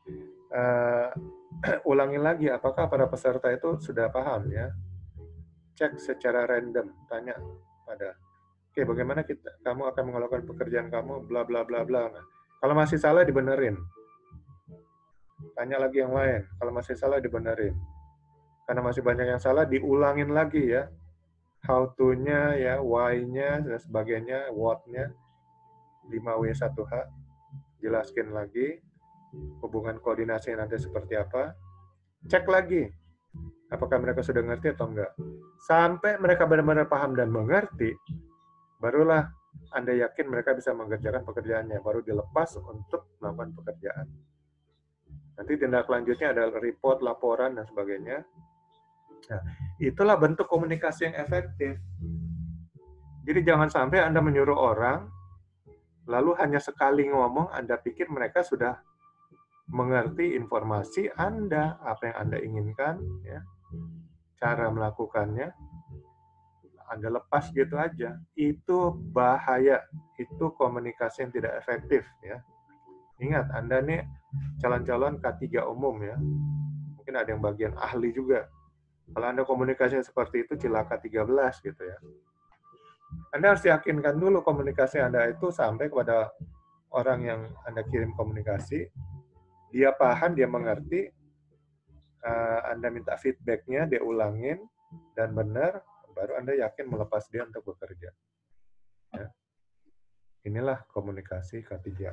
ulangi lagi apakah para peserta itu sudah paham, ya. Cek secara random, tanya pada, oke, bagaimana kamu akan melakukan pekerjaan kamu, bla bla bla bla. Nah, kalau masih salah dibenerin. Tanya lagi yang lain. Kalau masih salah dibenerin. Karena masih banyak yang salah, diulangin lagi, ya. How to-nya, ya, why-nya, dan sebagainya, what-nya, 5W1H. Jelaskan lagi hubungan koordinasi nanti seperti apa. Cek lagi apakah mereka sudah ngerti atau enggak. Sampai mereka benar-benar paham dan mengerti, barulah Anda yakin mereka bisa mengerjakan pekerjaannya, baru dilepas untuk melakukan pekerjaan. Nanti tindak lanjutnya ada report, laporan, dan sebagainya. Nah, itulah bentuk komunikasi yang efektif. Jadi jangan sampai Anda menyuruh orang, lalu hanya sekali ngomong, Anda pikir mereka sudah mengerti informasi Anda, apa yang Anda inginkan, ya, cara melakukannya, Anda lepas gitu aja. Itu bahaya. Itu komunikasi yang tidak efektif, ya. Ingat, Anda nih calon-calon K3 umum, ya. Mungkin ada yang bagian ahli juga. Kalau Anda komunikasi seperti itu, cilaka 13 gitu, ya. Anda harus yakinkan dulu komunikasi Anda itu sampai kepada orang yang Anda kirim komunikasi, dia paham, dia mengerti, Anda minta feedback-nya, dia ulangin, dan benar, baru Anda yakin melepas dia untuk bekerja. Ya. Inilah komunikasi K3.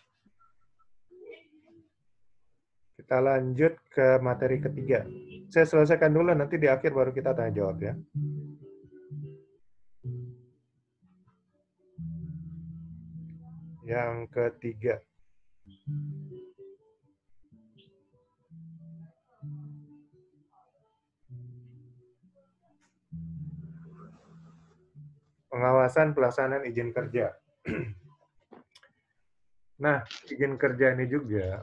Kita lanjut ke materi ketiga. Saya selesaikan dulu, nanti di akhir baru kita tanya jawab, ya. Yang ketiga. Pengawasan pelaksanaan izin kerja. Nah, izin kerja ini juga,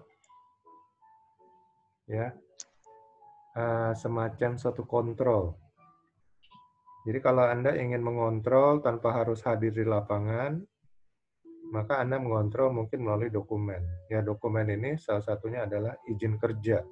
ya, semacam suatu kontrol. Jadi kalau Anda ingin mengontrol tanpa harus hadir di lapangan, maka Anda mengontrol mungkin melalui dokumen. Ya, dokumen ini salah satunya adalah izin kerja.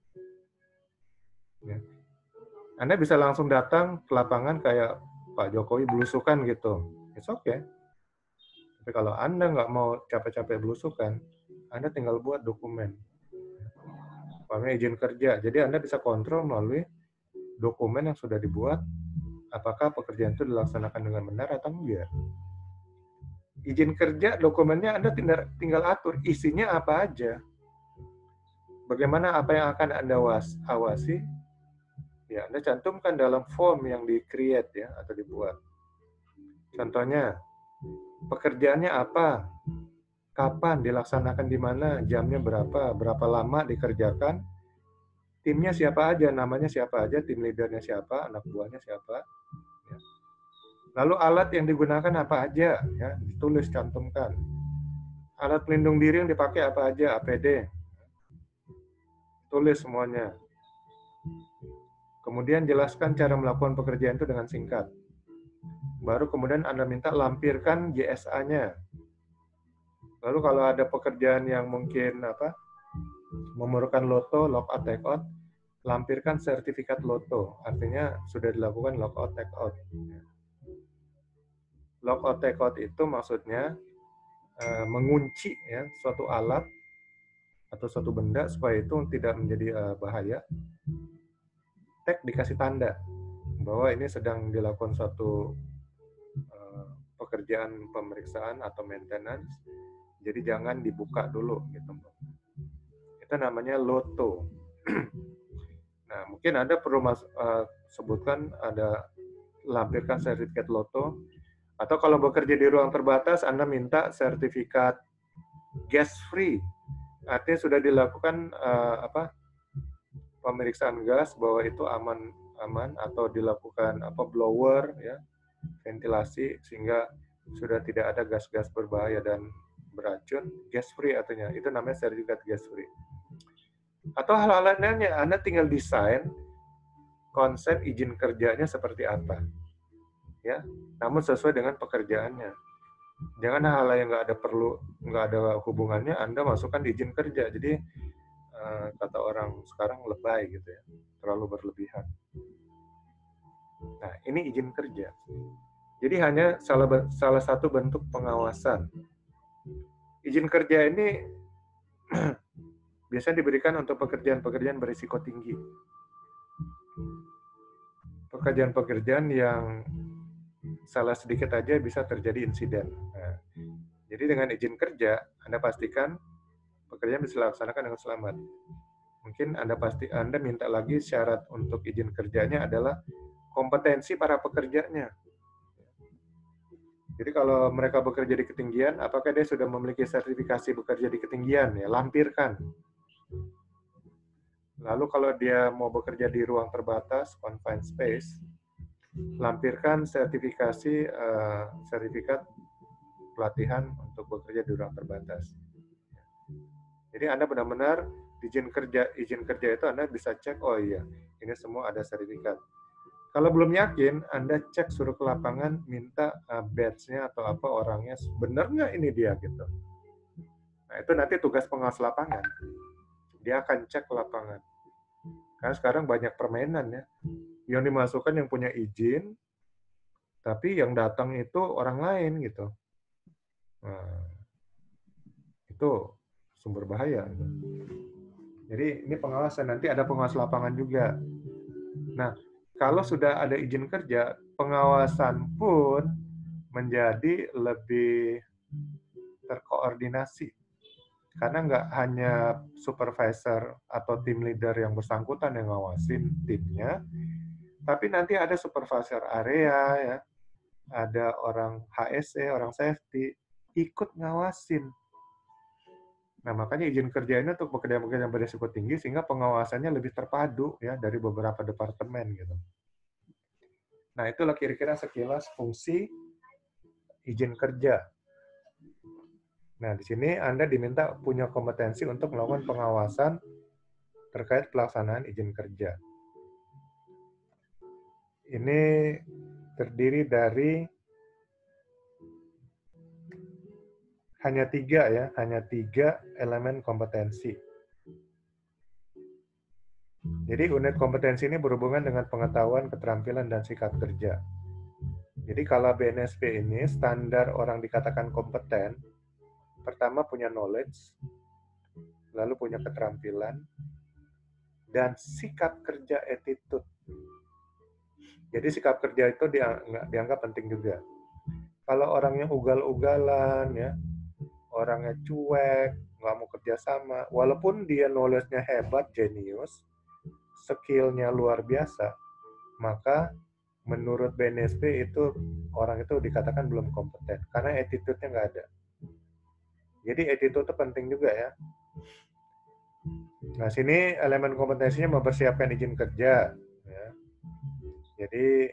Ya. Anda bisa langsung datang ke lapangan kayak Pak Jokowi belusukan gitu. It's okay. Tapi kalau Anda nggak mau capek-capek belusukan, Anda tinggal buat dokumen. Namanya izin kerja. Jadi Anda bisa kontrol melalui dokumen yang sudah dibuat, apakah pekerjaan itu dilaksanakan dengan benar atau enggak. Izin kerja, dokumennya Anda tinggal atur, isinya apa aja. Bagaimana apa yang akan Anda awasi, ya Anda cantumkan dalam form yang di-create, ya, atau dibuat. Contohnya, pekerjaannya apa, kapan dilaksanakan, di mana, jamnya berapa lama dikerjakan, timnya siapa aja, namanya siapa aja, tim leadernya siapa, anak buahnya siapa, ya. Lalu alat yang digunakan apa aja, ya, ditulis, cantumkan. Alat pelindung diri yang dipakai apa aja, APD. Tulis semuanya. Kemudian jelaskan cara melakukan pekerjaan itu dengan singkat. Baru kemudian Anda minta lampirkan JSA-nya. Lalu kalau ada pekerjaan yang mungkin memerlukan loto, lockout, takeout, lampirkan sertifikat loto. Artinya sudah dilakukan lockout, takeout. Lockout, takeout itu maksudnya mengunci ya suatu alat atau suatu benda supaya itu tidak menjadi bahaya. Tag dikasih tanda bahwa ini sedang dilakukan suatu pekerjaan pemeriksaan atau maintenance, jadi jangan dibuka dulu gitu. Itu namanya loto. Nah, mungkin Anda perlu sebutkan ada lampirkan sertifikat loto, atau kalau bekerja di ruang terbatas Anda minta sertifikat gas free. Artinya sudah dilakukan pemeriksaan gas bahwa itu aman atau dilakukan blower ya, ventilasi sehingga sudah tidak ada gas-gas berbahaya dan beracun, gas free artinya. Itu namanya sertifikat gas free. Atau hal-hal lainnya, Anda tinggal desain konsep izin kerjanya seperti apa. Ya, namun sesuai dengan pekerjaannya. Jangan hal yang nggak ada hubungannya Anda masukkan di izin kerja. Jadi kata orang sekarang lebay gitu ya, terlalu berlebihan. Nah, ini izin kerja. Jadi hanya salah satu bentuk pengawasan. Izin kerja ini biasanya diberikan untuk pekerjaan-pekerjaan berisiko tinggi. Pekerjaan-pekerjaan yang salah sedikit aja bisa terjadi insiden. Nah, jadi dengan izin kerja, Anda pastikan pekerjaan bisa dilaksanakan dengan selamat. Mungkin Anda minta lagi syarat untuk izin kerjanya adalah kompetensi para pekerjanya. Jadi kalau mereka bekerja di ketinggian, apakah dia sudah memiliki sertifikasi bekerja di ketinggian? Ya, lampirkan. Lalu kalau dia mau bekerja di ruang terbatas, confined space, lampirkan sertifikat pelatihan untuk bekerja di ruang terbatas. Jadi Anda benar-benar izin kerja itu Anda bisa cek, oh iya, ini semua ada sertifikat. Kalau belum yakin, Anda cek suruh ke lapangan, minta badge-nya atau apa orangnya, benar nggak ini dia gitu. Nah itu nanti tugas pengawas lapangan. Dia akan cek ke lapangan. Karena sekarang banyak permainan ya. Yang dimasukkan yang punya izin, tapi yang datang itu orang lain gitu. Nah, itu sumber bahaya. Jadi ini pengawasan, nanti ada pengawas lapangan juga. Nah, kalau sudah ada izin kerja, pengawasan pun menjadi lebih terkoordinasi. Karena nggak hanya supervisor atau tim leader yang bersangkutan yang ngawasin timnya, tapi nanti ada supervisor area, ya, ada orang HSE, orang safety, ikut ngawasin. Nah, makanya izin kerja ini untuk pekerjaan-pekerjaan berisiko tinggi sehingga pengawasannya lebih terpadu ya dari beberapa departemen gitu. Nah, itulah kira-kira sekilas fungsi izin kerja. Nah, di sini Anda diminta punya kompetensi untuk melakukan pengawasan terkait pelaksanaan izin kerja. Ini terdiri dari hanya tiga elemen kompetensi. Jadi unit kompetensi ini berhubungan dengan pengetahuan, keterampilan, dan sikap kerja. Jadi kalau BNSP ini standar orang dikatakan kompeten, pertama punya knowledge, lalu punya keterampilan, dan sikap kerja attitude. Jadi sikap kerja itu dianggap penting juga. Kalau orangnya ugal-ugalan, ya, orangnya cuek, nggak mau kerjasama, walaupun dia knowledge-nya hebat, jenius, skill-nya luar biasa, maka menurut BNSP itu orang itu dikatakan belum kompeten karena attitude-nya nggak ada. Jadi attitude itu penting juga ya. Nah, sini elemen kompetensinya mempersiapkan izin kerja. Ya. Jadi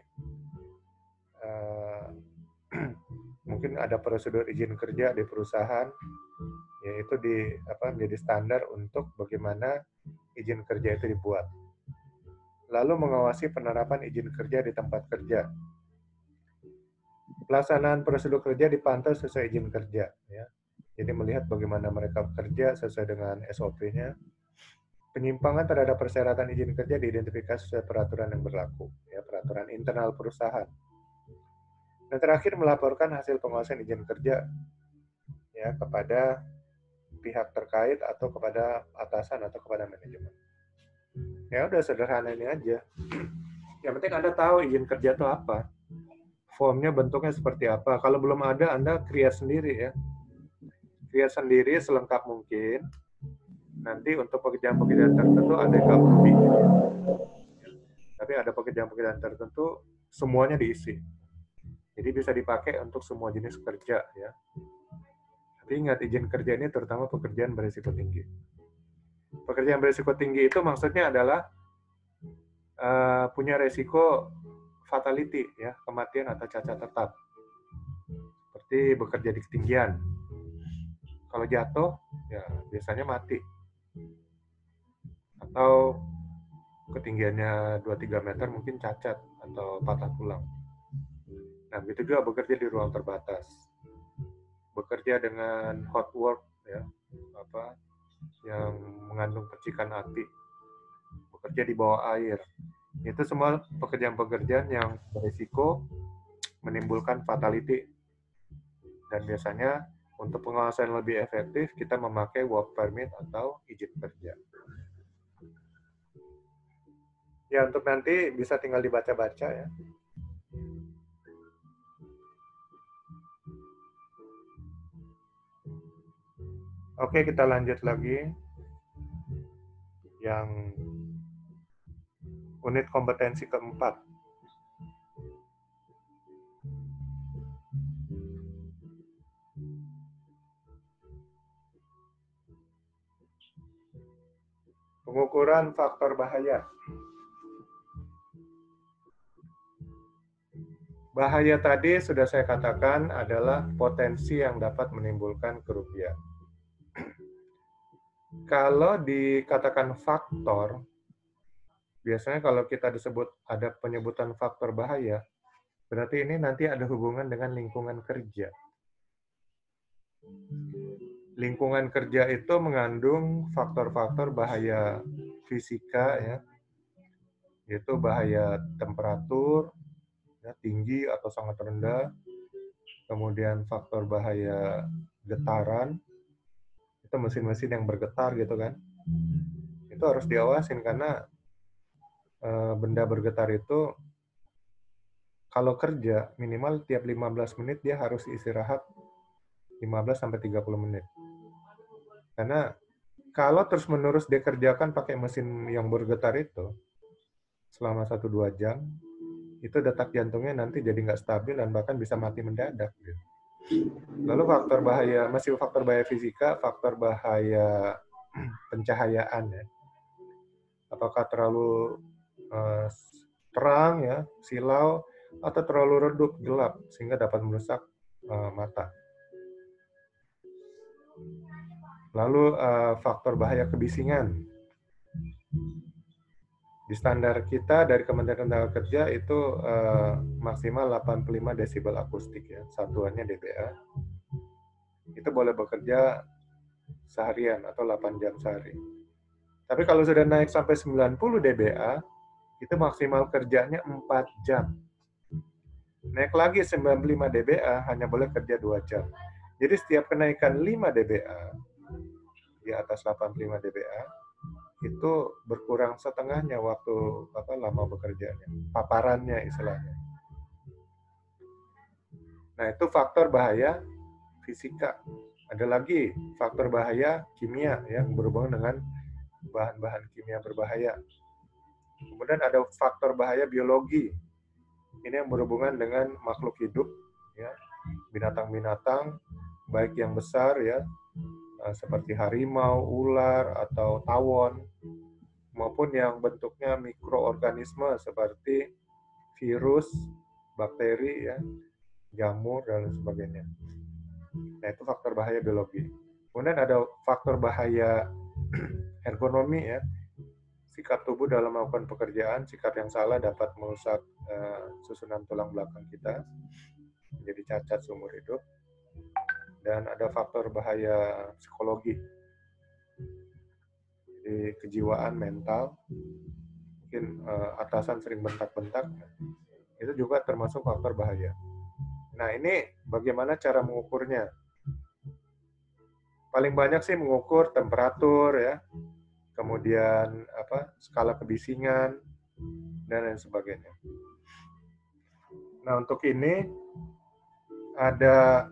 mungkin ada prosedur izin kerja di perusahaan. yaitu menjadi standar untuk bagaimana izin kerja itu dibuat. Lalu mengawasi penerapan izin kerja di tempat kerja. Pelaksanaan prosedur kerja dipantau sesuai izin kerja, ya. Jadi melihat bagaimana mereka bekerja sesuai dengan SOP-nya. Penyimpangan terhadap persyaratan izin kerja diidentifikasi sesuai peraturan yang berlaku, ya, peraturan internal perusahaan. Dan terakhir melaporkan hasil pengawasan izin kerja, ya, kepada pihak terkait atau kepada atasan atau kepada manajemen. Ya udah, sederhana ini aja. Yang penting Anda tahu izin kerja itu apa. Formnya bentuknya seperti apa. Kalau belum ada, Anda create sendiri, ya. Create sendiri selengkap mungkin. Nanti untuk pekerjaan-pekerjaan tertentu ada yang nggak perlu bikin. Tapi ada pekerjaan-pekerjaan tertentu semuanya diisi. Jadi bisa dipakai untuk semua jenis kerja, ya. Tapi ingat, izin kerja ini terutama pekerjaan berisiko tinggi. Pekerjaan berisiko tinggi itu maksudnya adalah punya resiko fatality, ya, kematian atau cacat tetap. Seperti bekerja di ketinggian. Kalau jatuh, ya biasanya mati. Atau ketinggiannya 2-3 meter mungkin cacat atau patah tulang. Nah, begitu juga bekerja di ruang terbatas. Bekerja dengan hot work, ya, yang mengandung percikan api. Bekerja di bawah air. Itu semua pekerjaan-pekerjaan yang berisiko menimbulkan fatality. Dan biasanya untuk pengawasan yang lebih efektif, kita memakai work permit atau izin kerja. Ya, untuk nanti bisa tinggal dibaca-baca, ya. Oke, kita lanjut lagi. Yang unit kompetensi keempat. Pengukuran faktor bahaya. Bahaya tadi sudah saya katakan adalah potensi yang dapat menimbulkan kerugian. Kalau dikatakan faktor, biasanya kalau kita disebut ada penyebutan faktor bahaya, berarti ini nanti ada hubungan dengan lingkungan kerja. Lingkungan kerja itu mengandung faktor-faktor bahaya fisika, ya, yaitu bahaya temperatur, ya, tinggi atau sangat rendah, kemudian faktor bahaya getaran, itu mesin-mesin yang bergetar gitu kan, itu harus diawasin karena benda bergetar itu kalau kerja minimal tiap 15 menit dia harus istirahat 15-30 menit. Karena kalau terus-menerus dia kerjakan pakai mesin yang bergetar itu selama 1-2 jam, itu detak jantungnya nanti jadi nggak stabil dan bahkan bisa mati mendadak. Gitu. Lalu faktor bahaya, masih faktor bahaya fisika, faktor bahaya pencahayaan, ya. Apakah terlalu terang, ya, silau, atau terlalu redup, gelap, sehingga dapat merusak mata. Lalu faktor bahaya kebisingan. Di standar kita dari Kementerian Tenagakerja itu maksimal 85 desibel akustik, ya, satuannya dBA. Itu boleh bekerja seharian atau 8 jam sehari. Tapi kalau sudah naik sampai 90 dBA, itu maksimal kerjanya 4 jam. Naik lagi 95 dBA, hanya boleh kerja 2 jam. Jadi setiap kenaikan 5 dBA, di atas 85 dBA, itu berkurang setengahnya waktu lama bekerjanya, paparannya istilahnya. Nah, itu faktor bahaya fisika. Ada lagi faktor bahaya kimia, yang berhubungan dengan bahan-bahan kimia berbahaya. Kemudian ada faktor bahaya biologi. Ini yang berhubungan dengan makhluk hidup, ya, binatang-binatang, baik yang besar, ya, seperti harimau, ular, atau tawon, maupun yang bentuknya mikroorganisme seperti virus, bakteri, ya, jamur, dan sebagainya. Nah, itu faktor bahaya biologi. Kemudian ada faktor bahaya ergonomi ya, sikap tubuh dalam melakukan pekerjaan, sikap yang salah dapat merusak susunan tulang belakang kita, menjadi cacat seumur hidup. Dan ada faktor bahaya psikologi, jadi kejiwaan, mental, mungkin atasan sering bentak-bentak, itu juga termasuk faktor bahaya. Nah, ini bagaimana cara mengukurnya? Paling banyak sih mengukur temperatur ya, kemudian skala kebisingan dan lain sebagainya. Nah, untuk ini ada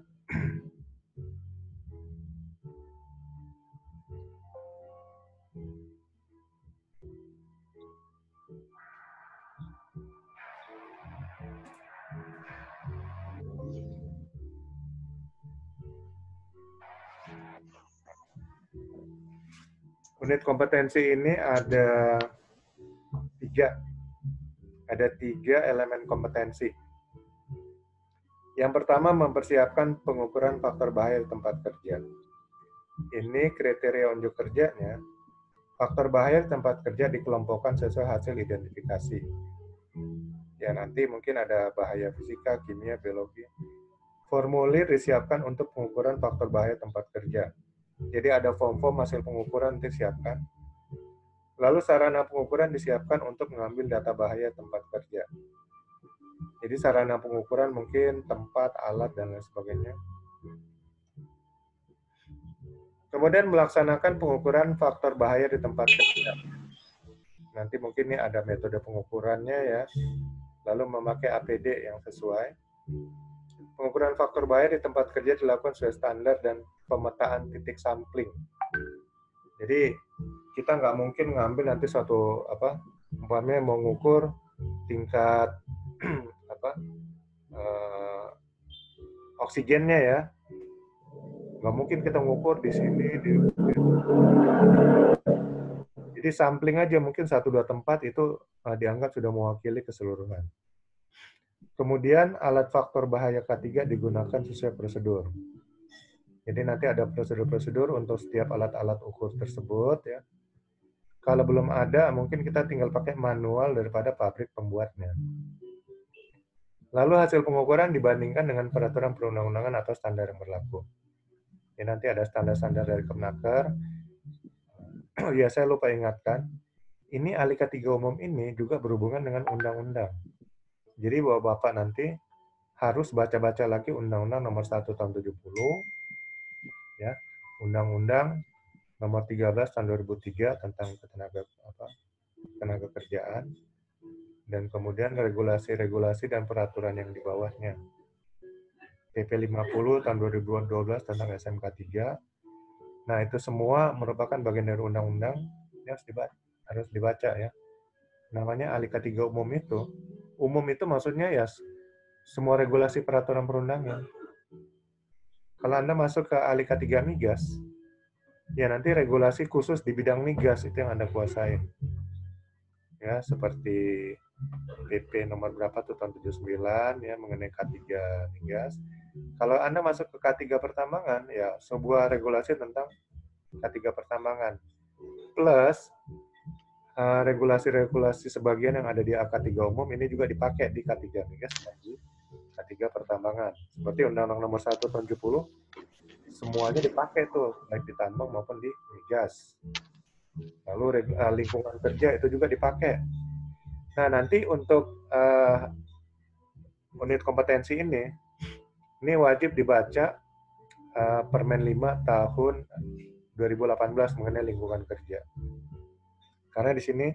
unit kompetensi ini ada tiga elemen kompetensi. Yang pertama, mempersiapkan pengukuran faktor bahaya di tempat kerja. Ini kriteria unjuk kerjanya. Faktor bahaya di tempat kerja dikelompokkan sesuai hasil identifikasi. Ya, nanti mungkin ada bahaya fisika, kimia, biologi. Formulir disiapkan untuk pengukuran faktor bahaya tempat kerja. Jadi ada form-form hasil pengukuran disiapkan. Lalu sarana pengukuran disiapkan untuk mengambil data bahaya tempat kerja. Jadi sarana pengukuran mungkin tempat, alat, dan lain sebagainya. Kemudian melaksanakan pengukuran faktor bahaya di tempat kerja. Nanti mungkin ini ada metode pengukurannya ya. Lalu memakai APD yang sesuai. Pengukuran faktor bahaya di tempat kerja dilakukan sesuai standar dan pemetaan titik sampling. Jadi kita nggak mungkin ngambil nanti suatu umpamanya mau ngukur tingkat oksigennya ya, nggak mungkin kita ngukur di sini. Jadi sampling aja mungkin 1-2 tempat itu dianggap sudah mewakili keseluruhan. Kemudian alat faktor bahaya K3 digunakan sesuai prosedur. Jadi nanti ada prosedur-prosedur untuk setiap alat-alat ukur tersebut ya. Kalau belum ada, mungkin kita tinggal pakai manual daripada pabrik pembuatnya. Lalu hasil pengukuran dibandingkan dengan peraturan perundang-undangan atau standar yang berlaku. Ya, nanti ada standar-standar dari Kemnaker. Oh ya, saya lupa ingatkan. Ini Alika 3 umum ini juga berhubungan dengan undang-undang. Jadi Bapak nanti harus baca-baca lagi Undang-Undang Nomor 1 Tahun 70, ya, Undang-Undang Nomor 13 Tahun 2003 tentang tenaga kerjaan, dan kemudian regulasi-regulasi dan peraturan yang di bawahnya. PP 50 Tahun 2012 tentang SMK 3. Nah, itu semua merupakan bagian dari undang-undang yang harus dibaca ya. Namanya Alika 3 umum itu. Umum itu maksudnya ya semua regulasi peraturan perundangan. Kalau Anda masuk ke Alika 3 migas, ya nanti regulasi khusus di bidang migas itu yang Anda kuasain. Ya, seperti PP nomor berapa tuh tahun 79 ya mengenai K3 migas. Kalau Anda masuk ke K3 pertambangan, ya sebuah regulasi tentang K3 pertambangan. Plus regulasi-regulasi sebagian yang ada di AK3 umum ini juga dipakai di K3 migas dan di K3 pertambangan. Seperti Undang-Undang Nomor 1 Tahun 70, semuanya dipakai tuh, baik di tambang maupun di migas. Lalu lingkungan kerja itu juga dipakai. Nah, nanti untuk unit kompetensi ini wajib dibaca Permen 5 tahun 2018 mengenai lingkungan kerja. Karena di sini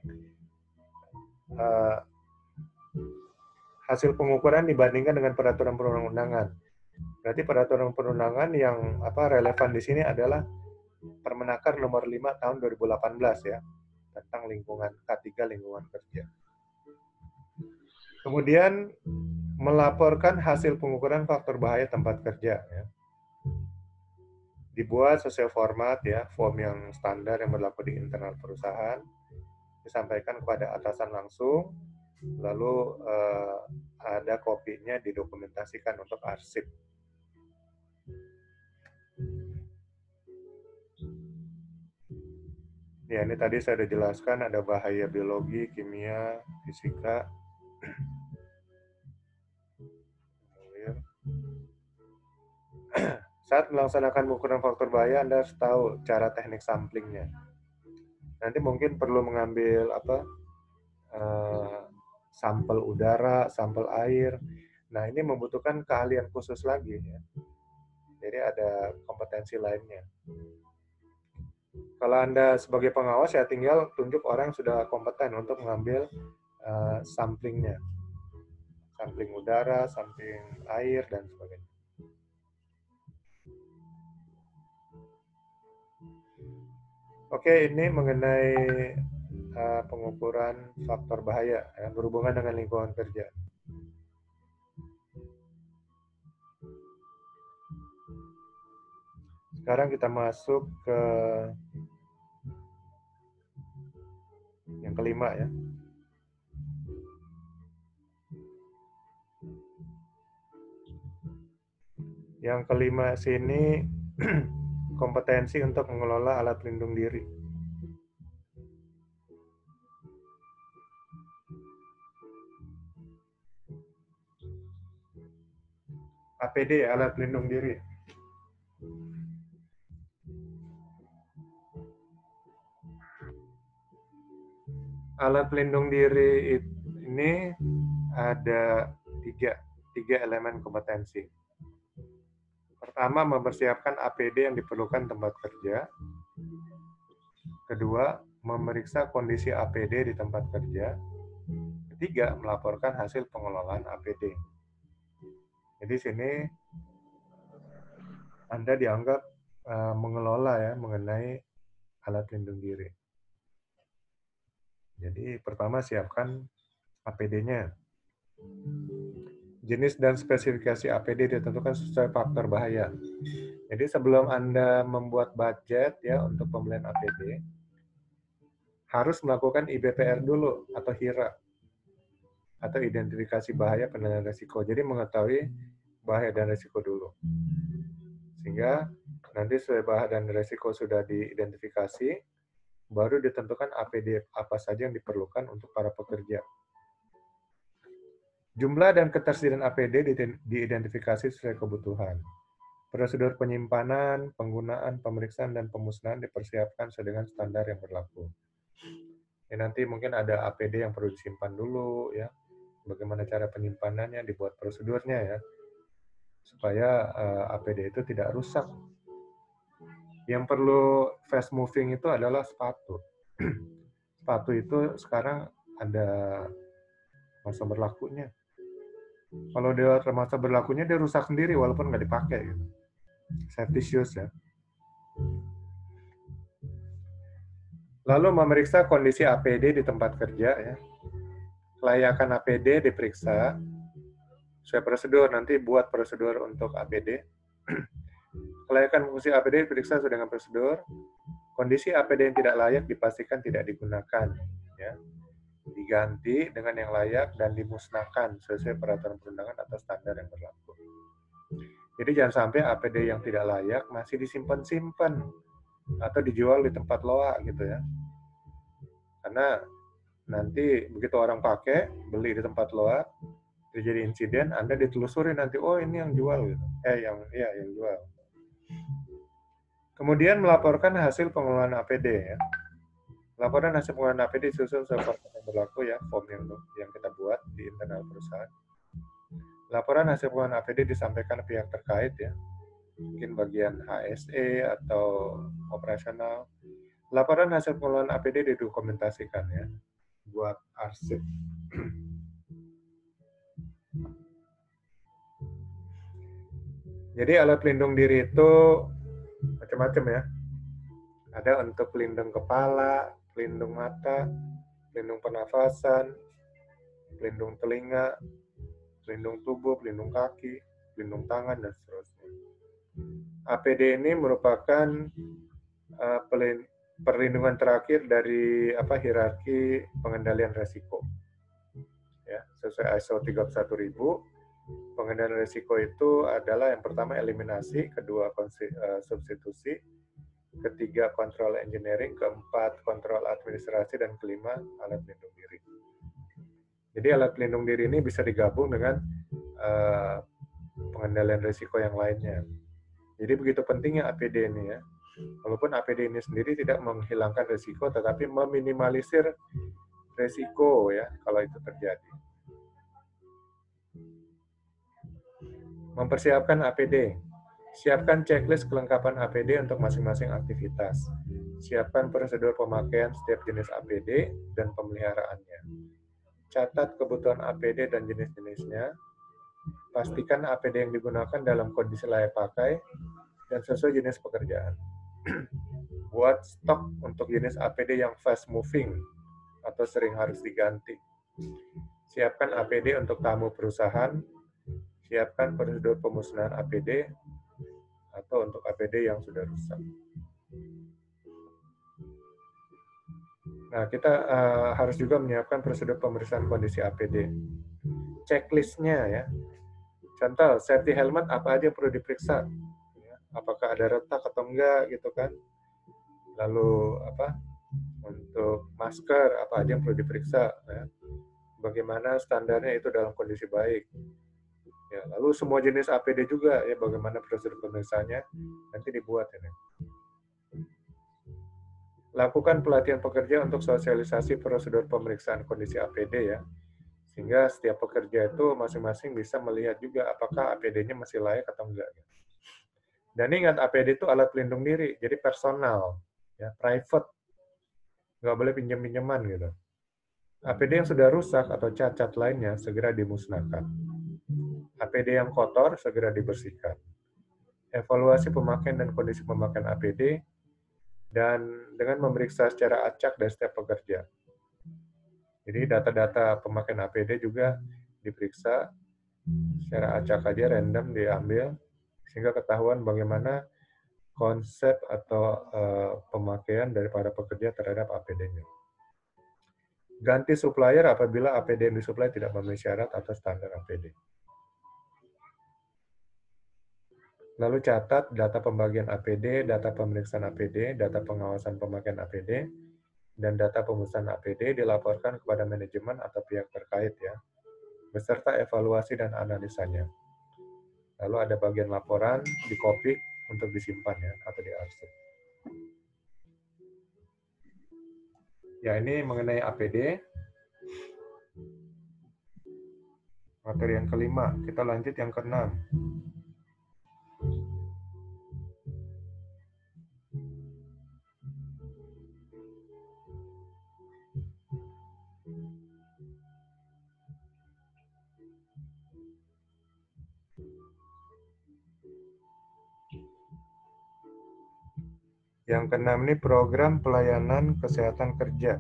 hasil pengukuran dibandingkan dengan peraturan perundang-undangan. Berarti peraturan perundangan yang relevan di sini adalah Permenaker nomor 5 tahun 2018 ya, tentang lingkungan K3 lingkungan kerja. Kemudian melaporkan hasil pengukuran faktor bahaya tempat kerja ya. Dibuat sesuai format ya, form yang standar yang berlaku di internal perusahaan, disampaikan kepada atasan langsung, lalu ada kopinya didokumentasikan untuk arsip. Ya, ini tadi saya sudah jelaskan ada bahaya biologi, kimia, fisika. Saat melaksanakan pengukuran faktor bahaya, Anda harus tahu cara teknik samplingnya. Nanti mungkin perlu mengambil sampel udara, sampel air. Nah, ini membutuhkan keahlian khusus lagi ya. Jadi ada kompetensi lainnya. Kalau Anda sebagai pengawas ya tinggal tunjuk orang yang sudah kompeten untuk mengambil samplingnya. Sampling udara, sampling air, dan sebagainya. Oke, ini mengenai pengukuran faktor bahaya ya, berhubungan dengan lingkungan kerja. Sekarang kita masuk ke yang kelima ya. Yang kelima sini kompetensi untuk mengelola alat pelindung diri. APD, alat pelindung diri. Alat pelindung diri ini ada tiga elemen kompetensi. Pertama, mempersiapkan APD yang diperlukan tempat kerja. Kedua, memeriksa kondisi APD di tempat kerja. Ketiga, melaporkan hasil pengelolaan APD. Jadi sini Anda dianggap mengelola ya mengenai alat pelindung diri. Jadi pertama siapkan APD-nya. Jenis dan spesifikasi APD ditentukan sesuai faktor bahaya. Jadi sebelum Anda membuat budget ya untuk pembelian APD, harus melakukan IBPR dulu atau HIRA atau identifikasi bahaya penilaian risiko. Jadi mengetahui bahaya dan risiko dulu. Sehingga nanti sesuai bahaya dan risiko sudah diidentifikasi, baru ditentukan APD apa saja yang diperlukan untuk para pekerja. Jumlah dan ketersediaan APD diidentifikasi sesuai kebutuhan. Prosedur penyimpanan, penggunaan, pemeriksaan, dan pemusnahan dipersiapkan sesuai dengan standar yang berlaku. Ya, nanti mungkin ada APD yang perlu disimpan dulu, ya. Bagaimana cara penyimpanannya, dibuat prosedurnya, ya. Supaya APD itu tidak rusak. Yang perlu fast moving itu adalah sepatu. Sepatu itu sekarang ada masa berlakunya. Kalau dia masa berlakunya dia rusak sendiri walaupun nggak dipakai. Gitu. Safety shoes ya. Lalu memeriksa kondisi APD di tempat kerja ya. Kelayakan APD diperiksa sesuai prosedur, nanti buat prosedur untuk APD. Kelayakan fungsi APD diperiksa sesuai dengan prosedur. Kondisi APD yang tidak layak dipastikan tidak digunakan ya. Diganti dengan yang layak dan dimusnahkan sesuai peraturan perundangan atau standar yang berlaku. Jadi jangan sampai APD yang tidak layak masih disimpan-simpan atau dijual di tempat loak gitu ya. Karena nanti begitu orang pakai, beli di tempat loak, terjadi insiden, Anda ditelusuri nanti, oh ini yang jual gitu. Yang jual. Kemudian melaporkan hasil pengelolaan APD ya. Laporan hasil pengelolaan APD disusun sesuai yang berlaku ya, form yang kita buat di internal perusahaan. Laporan hasil pengelolaan APD disampaikan pihak terkait ya, mungkin bagian HSE atau operasional. Laporan hasil pengelolaan APD didokumentasikan ya, buat arsip. Jadi alat pelindung diri itu macam-macam ya. Ada untuk pelindung kepala, pelindung mata, pelindung pernafasan, pelindung telinga, pelindung tubuh, pelindung kaki, pelindung tangan, dan seterusnya. APD ini merupakan perlindungan terakhir dari hierarki pengendalian resiko. Ya, sesuai ISO 31000, pengendalian risiko itu adalah yang pertama eliminasi, kedua substitusi, ketiga kontrol engineering, keempat kontrol administrasi, dan kelima alat pelindung diri. Jadi alat pelindung diri ini bisa digabung dengan pengendalian risiko yang lainnya. Jadi begitu pentingnya APD ini ya. Walaupun APD ini sendiri tidak menghilangkan risiko, tetapi meminimalisir risiko ya kalau itu terjadi. Mempersiapkan APD. Siapkan checklist kelengkapan APD untuk masing-masing aktivitas. Siapkan prosedur pemakaian setiap jenis APD dan pemeliharaannya. Catat kebutuhan APD dan jenis-jenisnya. Pastikan APD yang digunakan dalam kondisi layak pakai dan sesuai jenis pekerjaan. Buat stok untuk jenis APD yang fast moving atau sering harus diganti. Siapkan APD untuk tamu perusahaan. Siapkan prosedur pemusnahan APD atau untuk APD yang sudah rusak. Nah, kita harus juga menyiapkan prosedur pemeriksaan kondisi APD. Checklist-nya ya. Contoh, safety helmet apa aja perlu diperiksa? Apakah ada retak atau enggak gitu kan? Lalu untuk masker apa aja yang perlu diperiksa? Ya. Bagaimana standarnya itu dalam kondisi baik? Ya, lalu semua jenis APD juga ya, bagaimana prosedur pemeriksaannya nanti dibuat ini. Lakukan pelatihan pekerja untuk sosialisasi prosedur pemeriksaan kondisi APD ya, sehingga setiap pekerja itu masing-masing bisa melihat juga apakah APD-nya masih layak atau enggak. Dan ingat, APD itu alat pelindung diri, jadi personal, ya, private, nggak boleh pinjam-pinjaman gitu. APD yang sudah rusak atau cacat lainnya segera dimusnahkan. APD yang kotor segera dibersihkan. Evaluasi pemakaian dan kondisi pemakaian APD, dan dengan memeriksa secara acak dari setiap pekerja. Jadi data-data pemakaian APD juga diperiksa secara acak aja, random diambil, sehingga ketahuan bagaimana konsep atau pemakaian dari para pekerja terhadap APD-nya. Ganti supplier apabila APD yang disuplai tidak memenuhi syarat atau standar APD. Lalu catat data pembagian APD, data pemeriksaan APD, data pengawasan pemakaian APD, dan data pemusnahan APD dilaporkan kepada manajemen atau pihak terkait ya, beserta evaluasi dan analisanya. Lalu ada bagian laporan, di-copy untuk disimpan ya, atau diarsip. Ya, ini mengenai APD. Materi yang kelima, kita lanjut yang keenam. Yang keenam ini program pelayanan kesehatan kerja.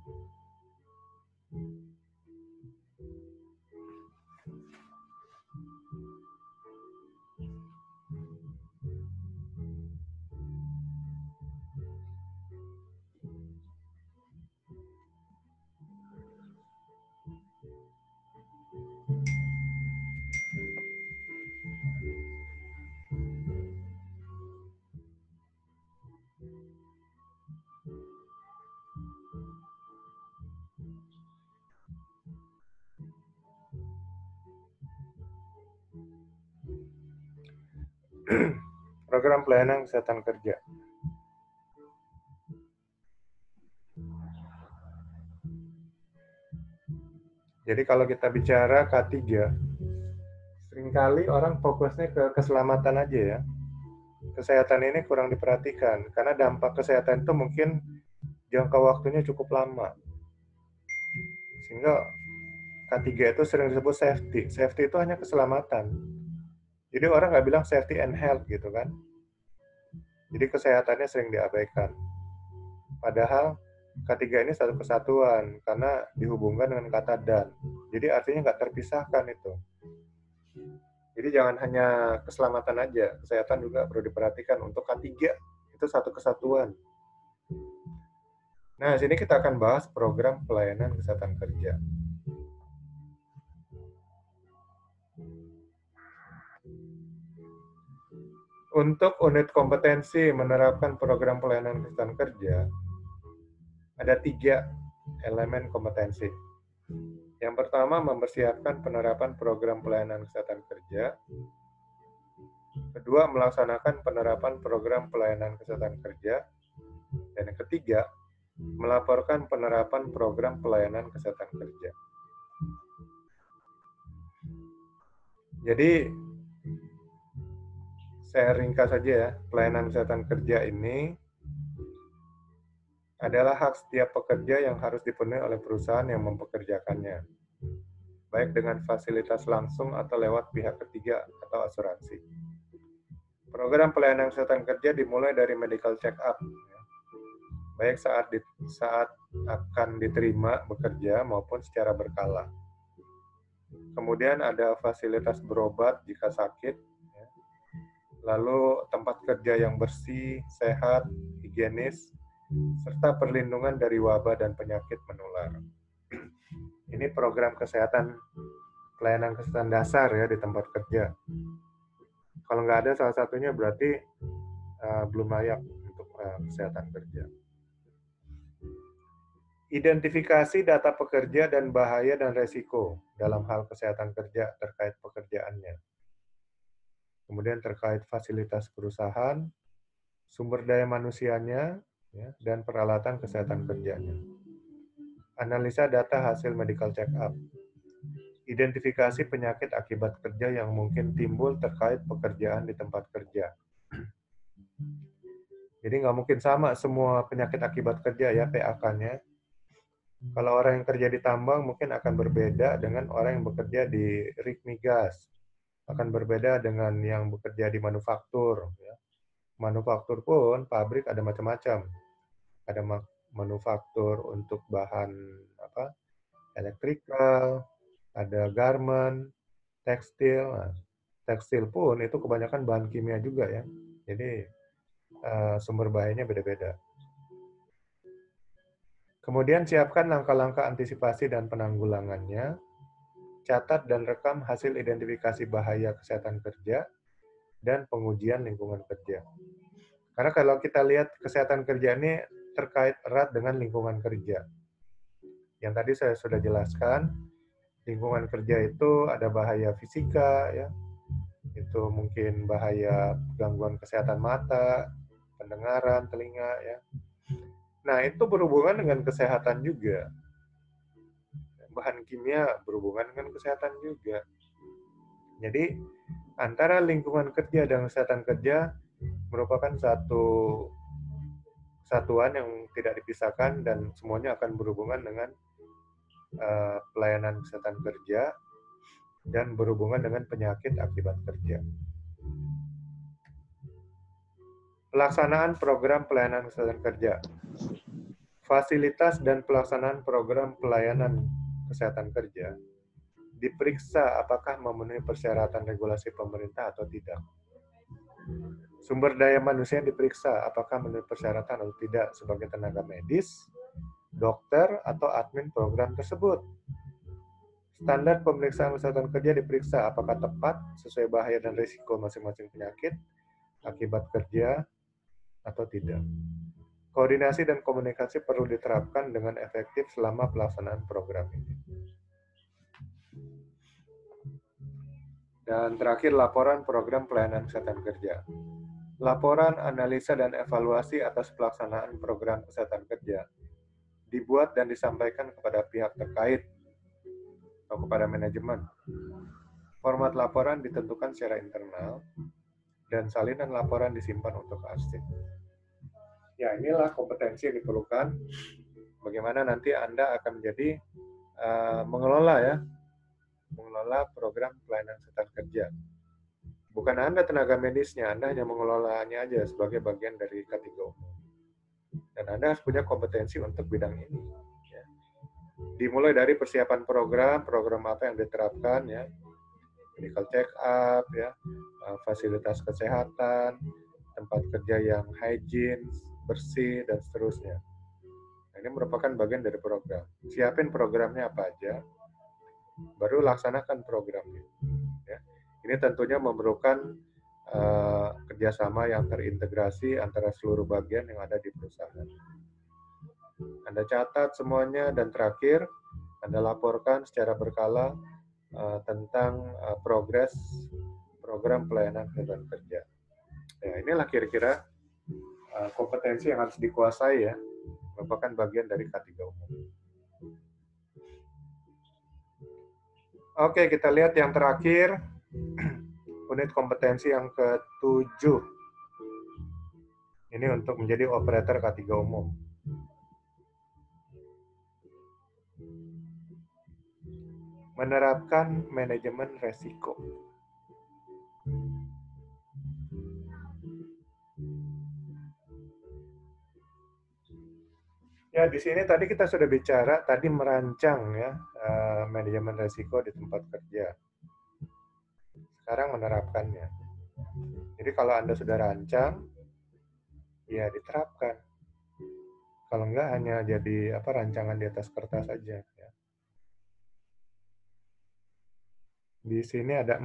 Program pelayanan kesehatan kerja. Jadi kalau kita bicara K3, seringkali orang fokusnya ke keselamatan aja ya. Kesehatan ini kurang diperhatikan, karena dampak kesehatan itu mungkin jangka waktunya cukup lama. Sehingga K3 itu sering disebut safety. Safety itu hanya keselamatan. Jadi orang nggak bilang safety and health gitu kan. Jadi kesehatannya sering diabaikan. Padahal K3 ini satu kesatuan karena dihubungkan dengan kata dan. Jadi artinya nggak terpisahkan itu. Jadi jangan hanya keselamatan aja, kesehatan juga perlu diperhatikan. Untuk K3 itu satu kesatuan. Nah, sini kita akan bahas program pelayanan kesehatan kerja. Untuk unit kompetensi menerapkan program pelayanan kesehatan kerja, ada 3 elemen kompetensi. Yang pertama, mempersiapkan penerapan program pelayanan kesehatan kerja. Kedua, melaksanakan penerapan program pelayanan kesehatan kerja. Dan yang ketiga, melaporkan penerapan program pelayanan kesehatan kerja. Jadi, saya ringkas saja ya, pelayanan kesehatan kerja ini adalah hak setiap pekerja yang harus dipenuhi oleh perusahaan yang mempekerjakannya, baik dengan fasilitas langsung atau lewat pihak ketiga atau asuransi. Program pelayanan kesehatan kerja dimulai dari medical check-up, baik saat akan diterima bekerja maupun secara berkala. Kemudian ada fasilitas berobat jika sakit, lalu tempat kerja yang bersih, sehat, higienis, serta perlindungan dari wabah dan penyakit menular. Ini program kesehatan, pelayanan kesehatan dasar ya di tempat kerja. Kalau nggak ada salah satunya berarti belum layak untuk kesehatan kerja. Identifikasi data pekerja dan bahaya dan resiko dalam hal kesehatan kerja terkait pekerjaannya. Kemudian terkait fasilitas perusahaan, sumber daya manusianya, ya, dan peralatan kesehatan kerjanya. Analisa data hasil medical check-up. Identifikasi penyakit akibat kerja yang mungkin timbul terkait pekerjaan di tempat kerja. Jadi nggak mungkin sama semua penyakit akibat kerja ya PAK-nya. Kalau orang yang kerja di tambang mungkin akan berbeda dengan orang yang bekerja di rig migas. Akan berbeda dengan yang bekerja di manufaktur. Ya. Manufaktur pun pabrik ada macam-macam. Ada manufaktur untuk bahan elektrikal, ada garment, tekstil. Nah, tekstil pun itu kebanyakan bahan kimia juga ya. Jadi sumber bahayanya beda-beda. Kemudian siapkan langkah-langkah antisipasi dan penanggulangannya. Catat dan rekam hasil identifikasi bahaya kesehatan kerja dan pengujian lingkungan kerja. Karena kalau kita lihat kesehatan kerja ini terkait erat dengan lingkungan kerja. Yang tadi saya sudah jelaskan, lingkungan kerja itu ada bahaya fisika, ya, itu mungkin bahaya gangguan kesehatan mata, pendengaran, telinga, ya. Nah, itu berhubungan dengan kesehatan juga. Bahan kimia berhubungan dengan kesehatan juga. Jadi, antara lingkungan kerja dan kesehatan kerja merupakan satu kesatuan yang tidak dipisahkan dan semuanya akan berhubungan dengan pelayanan kesehatan kerja dan berhubungan dengan penyakit akibat kerja. Pelaksanaan program pelayanan kesehatan kerja. Fasilitas dan pelaksanaan program pelayanan kesehatan kerja diperiksa apakah memenuhi persyaratan regulasi pemerintah atau tidak. Sumber daya manusia diperiksa apakah memenuhi persyaratan atau tidak sebagai tenaga medis, dokter, atau admin program tersebut. Standar pemeriksaan kesehatan kerja diperiksa apakah tepat sesuai bahaya dan risiko masing-masing penyakit akibat kerja atau tidak. Koordinasi dan komunikasi perlu diterapkan dengan efektif selama pelaksanaan program ini. Dan terakhir, laporan program pelayanan kesehatan kerja. Laporan, analisa, dan evaluasi atas pelaksanaan program kesehatan kerja dibuat dan disampaikan kepada pihak terkait atau kepada manajemen. Format laporan ditentukan secara internal dan salinan laporan disimpan untuk arsip. Ya, inilah kompetensi yang diperlukan. Bagaimana nanti Anda akan menjadi mengelola program pelayanan kesehatan kerja. Bukan Anda tenaga medisnya, Anda hanya mengelolanya aja sebagai bagian dari K3 umum. Dan Anda harus punya kompetensi untuk bidang ini. Ya. Dimulai dari persiapan program apa yang diterapkan, ya, medical check-up, ya, fasilitas kesehatan, tempat kerja yang hygiene, bersih, dan seterusnya. Nah, ini merupakan bagian dari program. Siapin programnya apa aja, baru laksanakan programnya. Ya. Ini tentunya memerlukan kerjasama yang terintegrasi antara seluruh bagian yang ada di perusahaan. Anda catat semuanya, dan terakhir Anda laporkan secara berkala tentang progres program pelayanan ketenaga kerja. Ya, inilah kira-kira kompetensi yang harus dikuasai ya, merupakan bagian dari K3 umum. Oke, kita lihat yang terakhir, unit kompetensi yang ke-7. Ini untuk menjadi operator K3 umum. Menerapkan manajemen resiko. Ya, di sini tadi kita sudah bicara, tadi merancang ya manajemen resiko di tempat kerja. Sekarang menerapkannya. Jadi kalau Anda sudah rancang, ya diterapkan. Kalau enggak hanya jadi rancangan di atas kertas saja. Ya. Di sini ada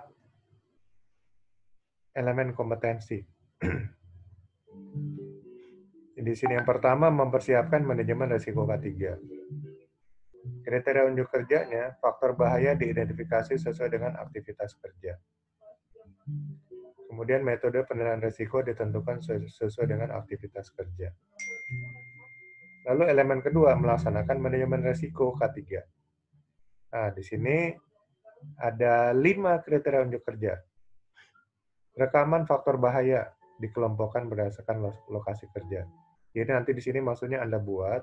4 elemen kompetensi. Di sini yang pertama, mempersiapkan manajemen risiko K3. Kriteria unjuk kerjanya, faktor bahaya diidentifikasi sesuai dengan aktivitas kerja. Kemudian metode penilaian risiko ditentukan sesuai dengan aktivitas kerja. Lalu elemen kedua, melaksanakan manajemen risiko K3. Nah, di sini ada 5 kriteria unjuk kerja. Rekaman faktor bahaya dikelompokkan berdasarkan lokasi kerja. Jadi nanti di sini maksudnya Anda buat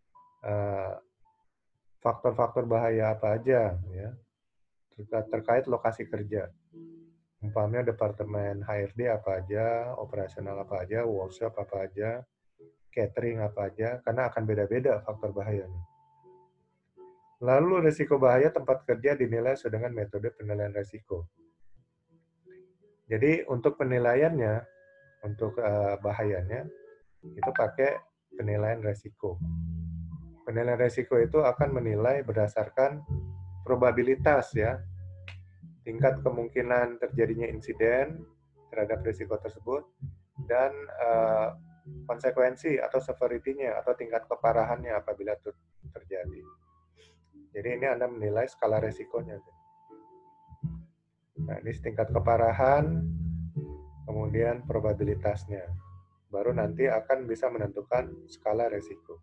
faktor-faktor bahaya apa aja ya terkait lokasi kerja. Umpamanya departemen HRD apa aja, operasional apa aja, workshop apa aja, catering apa aja, karena akan beda-beda faktor bahayanya. Lalu risiko bahaya tempat kerja dinilai sesuai dengan metode penilaian risiko. Jadi untuk penilaiannya, untuk bahayanya, itu pakai penilaian risiko. Penilaian risiko itu akan menilai berdasarkan probabilitas ya, tingkat kemungkinan terjadinya insiden terhadap risiko tersebut, dan konsekuensi atau severity-nya atau tingkat keparahannya apabila itu terjadi. Jadi ini Anda menilai skala risikonya. Nah, ini tingkat keparahan, kemudian probabilitasnya. Baru nanti akan bisa menentukan skala risiko.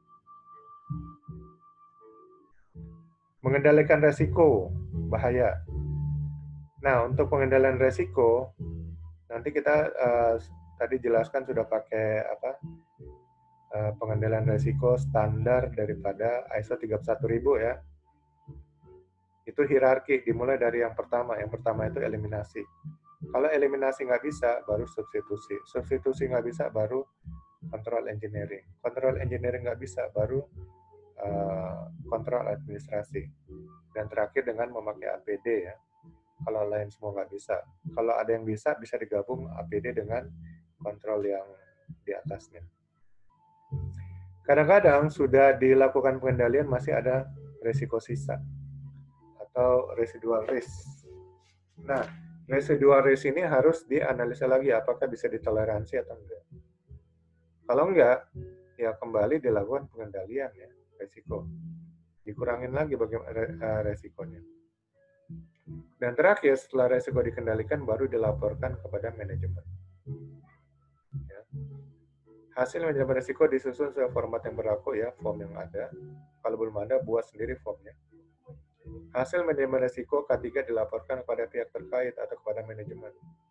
Mengendalikan risiko bahaya. Nah, untuk pengendalian risiko, nanti kita tadi jelaskan sudah pakai pengendalian risiko standar daripada ISO 31000 ya. Itu hierarki, dimulai dari yang pertama. Yang pertama itu eliminasi. Kalau eliminasi nggak bisa, baru substitusi. Substitusi nggak bisa, baru control engineering. Control engineering nggak bisa, baru kontrol administrasi. Dan terakhir dengan memakai APD ya. Kalau lain semua nggak bisa. Kalau ada yang bisa digabung APD dengan kontrol yang di atasnya. Kadang-kadang sudah dilakukan pengendalian masih ada risiko sisa atau residual risk. Nah, residual risk ini harus dianalisa lagi apakah bisa ditoleransi atau enggak. Kalau enggak, ya kembali dilakukan pengendalian ya, risiko. Dikurangin lagi bagaimana resikonya. Dan terakhir, setelah risiko dikendalikan, baru dilaporkan kepada manajemen. Ya. Hasil manajemen risiko disusun sesuai format yang berlaku ya, form yang ada. Kalau belum ada, buat sendiri formnya. Hasil manajemen risiko K3 dilaporkan kepada pihak terkait atau kepada manajemen.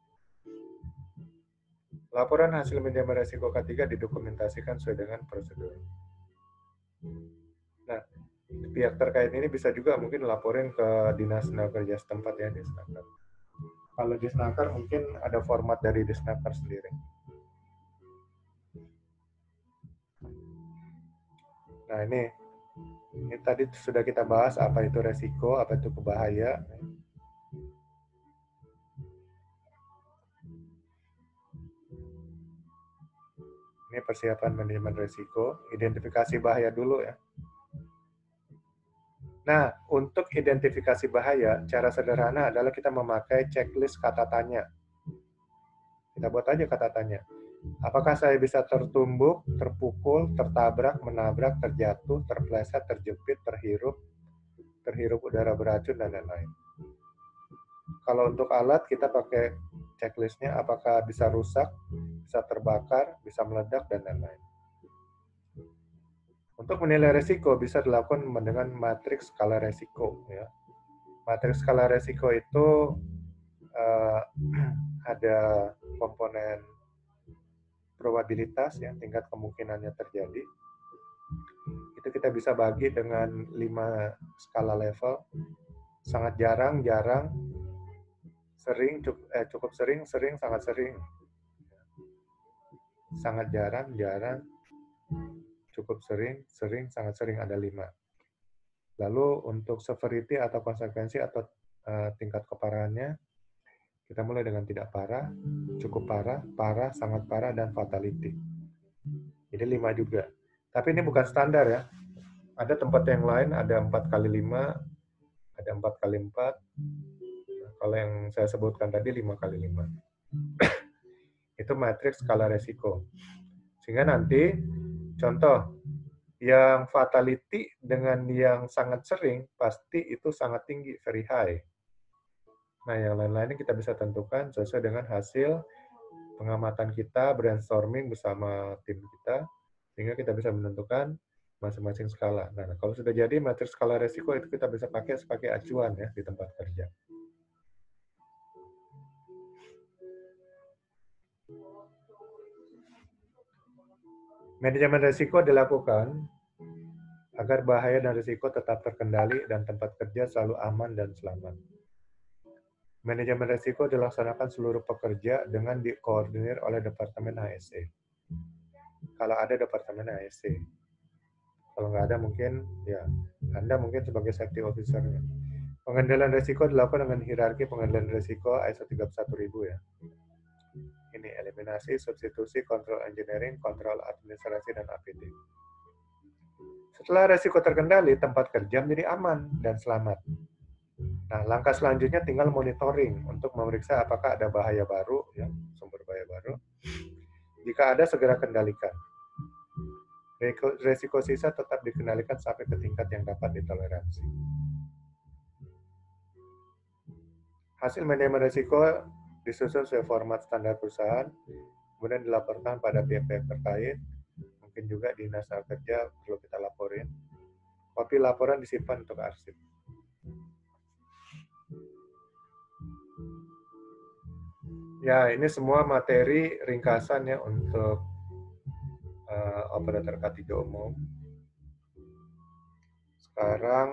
Laporan hasil manajemen risiko K3 didokumentasikan sesuai dengan prosedur. Nah, pihak terkait ini bisa juga mungkin laporin ke Dinas Tenaga Kerja setempat ya, Disnaker. Kalau Disnaker mungkin ada format dari Disnaker sendiri. Nah, ini tadi sudah kita bahas apa itu resiko, apa itu bahaya. Ini persiapan manajemen risiko, identifikasi bahaya dulu ya. Nah, untuk identifikasi bahaya, cara sederhana adalah kita memakai checklist kata tanya. Kita buat aja kata tanya. Apakah saya bisa tertumbuk, terpukul, tertabrak, menabrak, terjatuh, terpleset, terjepit, terhirup udara beracun, dan lain-lain. Kalau untuk alat, kita pakai checklistnya apakah bisa rusak, bisa terbakar, bisa meledak, dan lain-lain. Untuk menilai resiko bisa dilakukan dengan matriks skala resiko. Ya. Matriks skala resiko itu ada komponen probabilitas, ya, tingkat kemungkinannya terjadi. Itu kita bisa bagi dengan 5 skala level. Sangat jarang, sering, cukup sering, sangat sering. Sangat jarang, cukup sering, sangat sering, ada 5. Lalu untuk severity atau konsekuensi atau tingkat keparahannya, kita mulai dengan tidak parah, cukup parah, parah, sangat parah, dan fatality. Jadi 5 juga. Tapi ini bukan standar ya. Ada tempat yang lain, ada 4x5, ada 4x4. Nah, kalau yang saya sebutkan tadi 5x5. Itu matriks skala resiko. Sehingga nanti, contoh, yang fatality dengan yang sangat sering, pasti itu sangat tinggi, very high. Nah, yang lain-lainnya kita bisa tentukan sesuai dengan hasil pengamatan kita, brainstorming bersama tim kita, sehingga kita bisa menentukan masing-masing skala. Nah, kalau sudah jadi matriks skala resiko itu kita bisa pakai sebagai acuan ya di tempat kerja. Manajemen risiko dilakukan agar bahaya dan risiko tetap terkendali dan tempat kerja selalu aman dan selamat. Manajemen risiko dilaksanakan seluruh pekerja dengan dikoordinir oleh Departemen HSE. Kalau ada Departemen HSE. Kalau nggak ada mungkin, ya Anda mungkin sebagai safety officer-nya. Pengendalian risiko dilakukan dengan hierarki pengendalian risiko ISO 31000 ya. Ini eliminasi, substitusi, kontrol engineering, kontrol administrasi, dan APD. Setelah risiko terkendali, tempat kerja menjadi aman dan selamat. Nah, langkah selanjutnya tinggal monitoring untuk memeriksa apakah ada bahaya baru, ya, sumber bahaya baru. Jika ada, segera kendalikan. Risiko sisa tetap dikendalikan sampai ke tingkat yang dapat ditoleransi. Hasil manajemen risiko disusun sesuai format standar perusahaan, kemudian dilaporkan pada pihak-pihak terkait, mungkin juga Dinas Kerja perlu kita laporin. Kopi laporan disimpan untuk arsip. Ya, ini semua materi ringkasan ya untuk operator K3 umum. Sekarang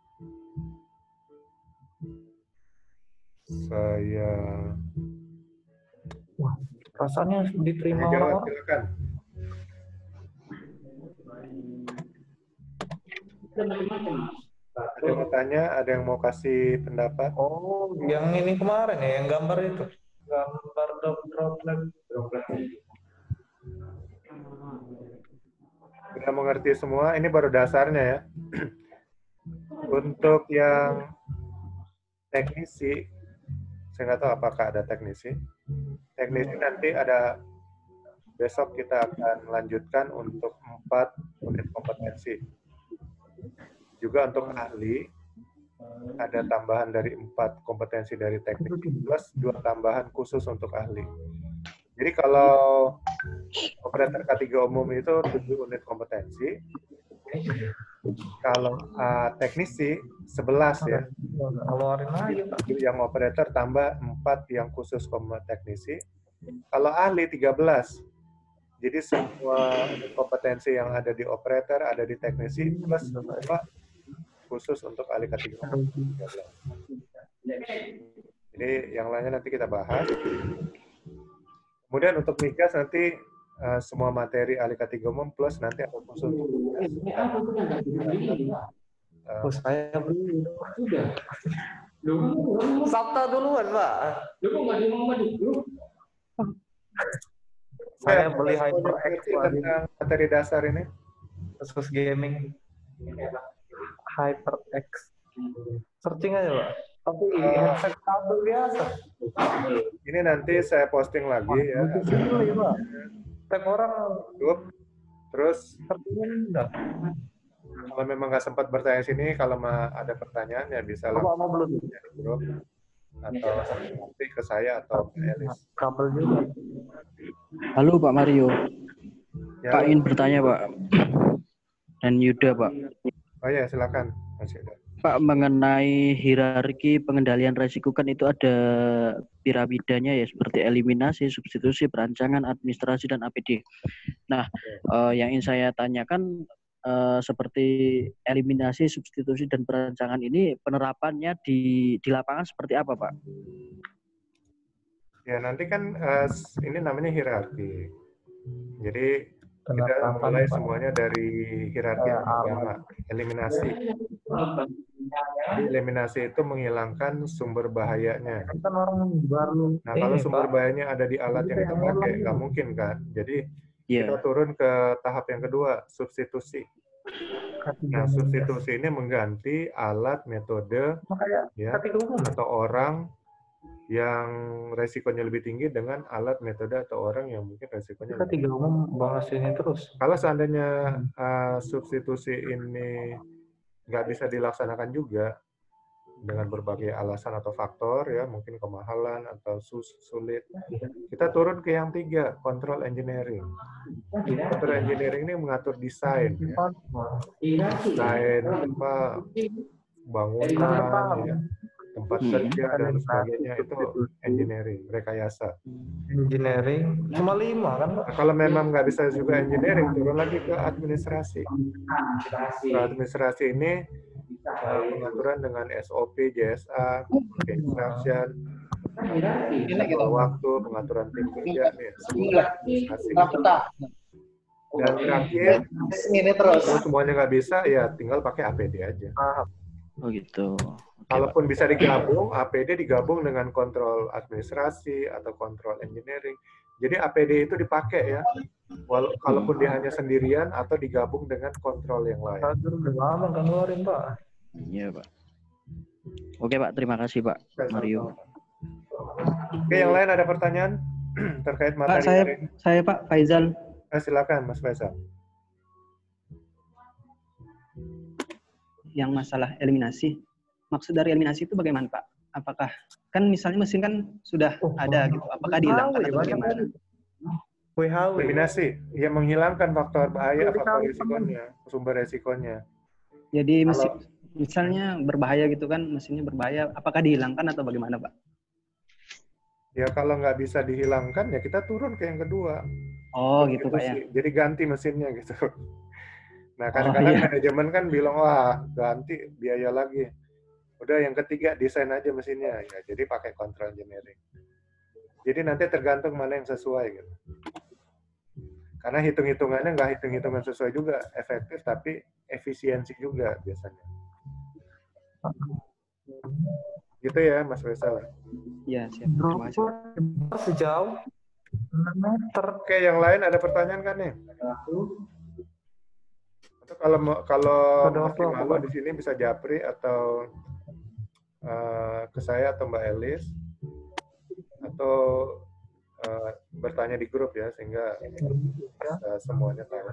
saya rasanya diterima jawab, orang-orang. silakan. Ada yang mau tanya, ada yang mau kasih pendapat? Oh, yang ini kemarin ya, yang gambar itu. Gambar droplet. Sudah mengerti semua, ini baru dasarnya ya. Untuk yang teknisi, saya nggak tahu apakah ada teknisi. Teknisi nanti ada, besok kita akan lanjutkan untuk 4 unit kompetensi. Juga untuk ahli, ada tambahan dari 4 kompetensi dari teknik, plus 2 tambahan khusus untuk ahli. Jadi kalau operator K3 umum itu 7 unit kompetensi, kalau teknisi 11 ya. Keluarin aja, Pak. Yang operator tambah 4 yang khusus teknisi. Kalau ahli 13. Jadi semua kompetensi yang ada di operator, ada di teknisi, plus 2 khusus untuk ahli K3. Jadi yang lainnya nanti kita bahas. Kemudian untuk migas nanti semua materi ahli K3 umum plus nanti ada khusus untuk Saya beli. Sabta duluan, Pak. Saya beli HyperX tentang materi dasar ini. khusus gaming. HyperX. Searching aja, Pak. Tapi headset kabel biasa. Ini nanti saya posting lagi ya. Beli, Pak. Setiap orang YouTube. Terus sepertinya enggak. kalau memang nggak sempat bertanya sini, kalau ada pertanyaan ya bisa Bapak langsung mau belum? di grup atau nanti ke saya atau ke Elis. Kabel juga. Halo Pak Mario, Ya, Pak ingin bertanya Pak, dan Yuda Pak. oh ya silakan Mas Yuda. Pak, mengenai hierarki pengendalian resiko kan itu ada piramidanya ya, seperti eliminasi, substitusi, perancangan, administrasi, dan APD. Nah, yang ingin saya tanyakan seperti eliminasi, substitusi, dan perancangan ini penerapannya di lapangan seperti apa Pak? Ya nanti kan ini namanya hierarki. Jadi kita Penerapan, mulai Pak. semuanya dari hierarki yang pertama, eliminasi. Jadi eliminasi itu menghilangkan sumber bahayanya. Kan orang baru. Nah kalau Ini, sumber Pak. bahayanya ada di alat yang kita pakai, nggak mungkin kan. Jadi kita turun ke tahap yang kedua, substitusi. Nah substitusi ini mengganti alat, metode, ya, atau orang yang resikonya lebih tinggi dengan alat, metode, atau orang yang mungkin resikonya Kita lebih tiga umum bahas ini terus. Kalau seandainya substitusi ini nggak bisa dilaksanakan juga dengan berbagai alasan atau faktor, ya mungkin kemahalan atau sulit, kita turun ke yang tiga, control engineering. Control engineering ini mengatur desain, ya. Desain apa, bangunan, ya, tempat kerja dan sebagainya, itu engineering, rekayasa. Engineering cuma 5 kan Pak? Nah, kalau memang nggak bisa juga engineering, turun lagi ke administrasi. Administrasi ini pengaturan dengan SOP, JSA, instruction, waktu, pengaturan tim kerja, nih, semua administrasi. Dan terakhir, kalau semuanya nggak bisa, ya tinggal pakai APD aja. Oh gitu. Kalaupun bisa digabung, APD digabung dengan kontrol administrasi atau kontrol engineering. Jadi APD itu dipakai ya, kalaupun dia hanya sendirian atau digabung dengan kontrol yang lain. Udah lama kan ngeluarin Pak. Iya Pak. Oke Pak, terima kasih Pak Mario. Oke, yang lain ada pertanyaan terkait Pak, materi? saya Pak Faizal. Silakan Mas Faisal. Yang masalah eliminasi. Maksud dari eliminasi itu bagaimana Pak? Apakah kan misalnya mesin kan sudah ada gitu, apakah dihilangkan atau bagaimana? Eliminasi, ya menghilangkan faktor bahaya, faktor risikonya, sumber resikonya. Jadi mesin misalnya berbahaya gitu kan, mesinnya berbahaya, apakah dihilangkan atau bagaimana Pak? Ya kalau nggak bisa dihilangkan ya kita turun ke yang kedua. Oh gitu Pak ya. Jadi ganti mesinnya gitu. Nah kadang-kadang manajemen kan bilang wah ganti biaya lagi. Udah yang ketiga desain aja mesinnya ya. Jadi pakai control engineering. Jadi nanti tergantung mana yang sesuai gitu. Karena hitung-hitungannya nggak hitung-hitungan sesuai juga efektif tapi efisiensi juga biasanya. Gitu ya Mas Faisal. Iya siap. Terima kasih. Sejauh meter. Oke, yang lain ada pertanyaan kan nih? Atau kalau masih malu di sini bisa japri atau ke saya atau Mbak Elis atau bertanya di grup ya sehingga semuanya tahu.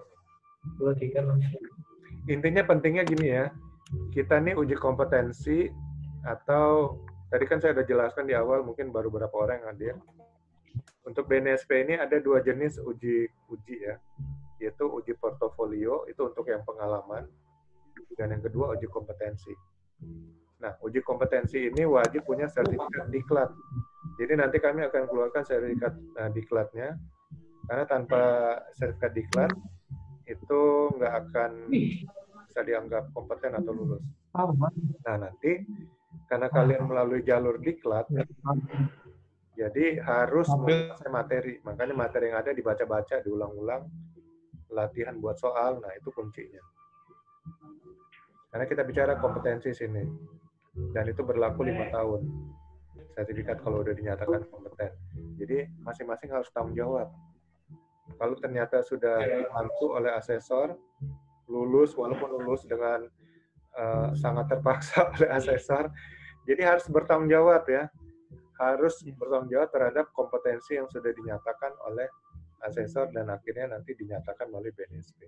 Intinya pentingnya gini ya, kita nih uji kompetensi atau tadi kan saya udah jelaskan di awal mungkin baru beberapa orang yang hadir. Untuk BNSP ini ada dua jenis uji ya, yaitu uji portofolio itu untuk yang pengalaman dan yang kedua uji kompetensi. Nah, uji kompetensi ini wajib punya sertifikat diklat. Jadi nanti kami akan keluarkan sertifikat diklatnya, karena tanpa sertifikat diklat itu nggak akan bisa dianggap kompeten atau lulus. Nah, nanti karena kalian melalui jalur diklat, jadi harus menguasai materi. Makanya materi yang ada dibaca-baca, diulang-ulang, latihan buat soal, nah itu kuncinya. Karena kita bicara kompetensi sini. Dan itu berlaku 5 tahun. Sertifikat kalau udah dinyatakan kompeten. Jadi masing-masing harus tanggung jawab. Kalau ternyata sudah dibantu oleh asesor, lulus, walaupun lulus dengan sangat terpaksa oleh asesor, Jadi harus bertanggung jawab ya. Harus bertanggung jawab terhadap kompetensi yang sudah dinyatakan oleh asesor dan akhirnya nanti dinyatakan oleh BNSP.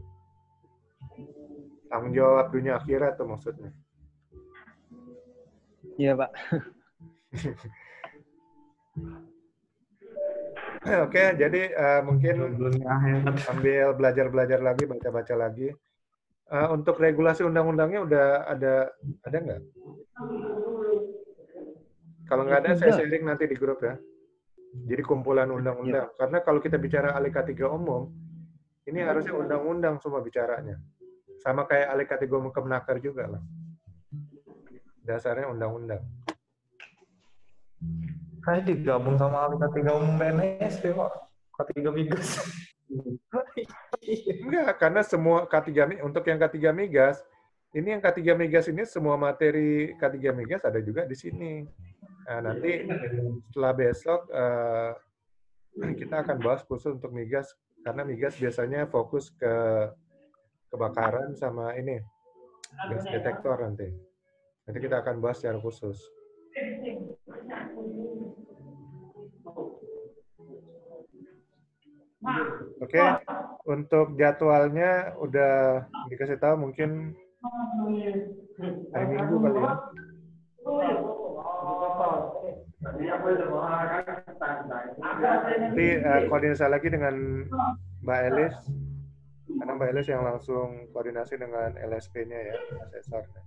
Tanggung jawab dunia akhirat tuh maksudnya. Iya, Pak. Oke, jadi mungkin sambil belajar-belajar lagi, baca-baca lagi. Untuk regulasi undang-undangnya udah ada nggak? Kalau nggak ada, saya sharing nanti di grup ya. Jadi kumpulan undang-undang. Karena kalau kita bicara ALIK 3 umum, ini harusnya undang-undang semua bicaranya. Sama kayak ALIK 3 umum Kemenaker juga lah. Dasarnya undang-undang. Kayak digabung sama ALIK 3 umum BNSP, Pak. K3 Migas. Enggak, karena semua K3 untuk yang K3 Migas, ini yang K3 Migas ini semua materi K3 Migas ada juga di sini. Nah, nanti setelah besok kita akan bahas khusus untuk migas karena migas biasanya fokus ke kebakaran sama ini gas detektor nanti. Nanti kita akan bahas secara khusus. Oke, untuk jadwalnya udah dikasih tahu mungkin hari Minggu kali ya. Nanti koordinasi lagi dengan Mbak Elis, karena Mbak Elis yang langsung koordinasi dengan LSP-nya ya, asesornya.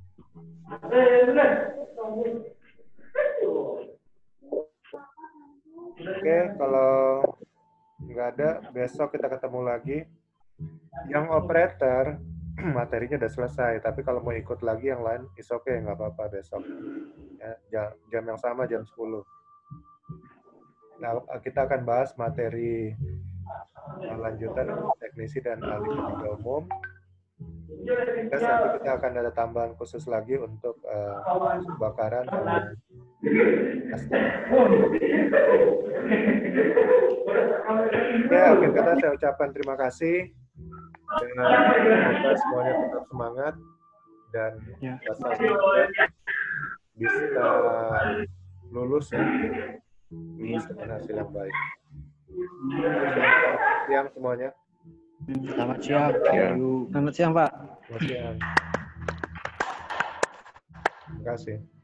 Oke, kalau nggak ada, besok kita ketemu lagi. Yang operator, materinya udah selesai, tapi kalau mau ikut lagi yang lain, is okay, nggak apa-apa besok. Ya, jam yang sama, jam 10. Nah, kita akan bahas materi lanjutan teknisi dan ahli ketiga umum. Terus nanti kita akan ada tambahan khusus lagi untuk kebakaran dan ya, akhir kata saya ucapkan terima kasih dan semoga semuanya tetap semangat dan bisa lulus ya, lulus dengan hasil yang baik. Selamat siang semuanya. Selamat siang. Selamat siang, Pak. Selamat siang. Terima kasih.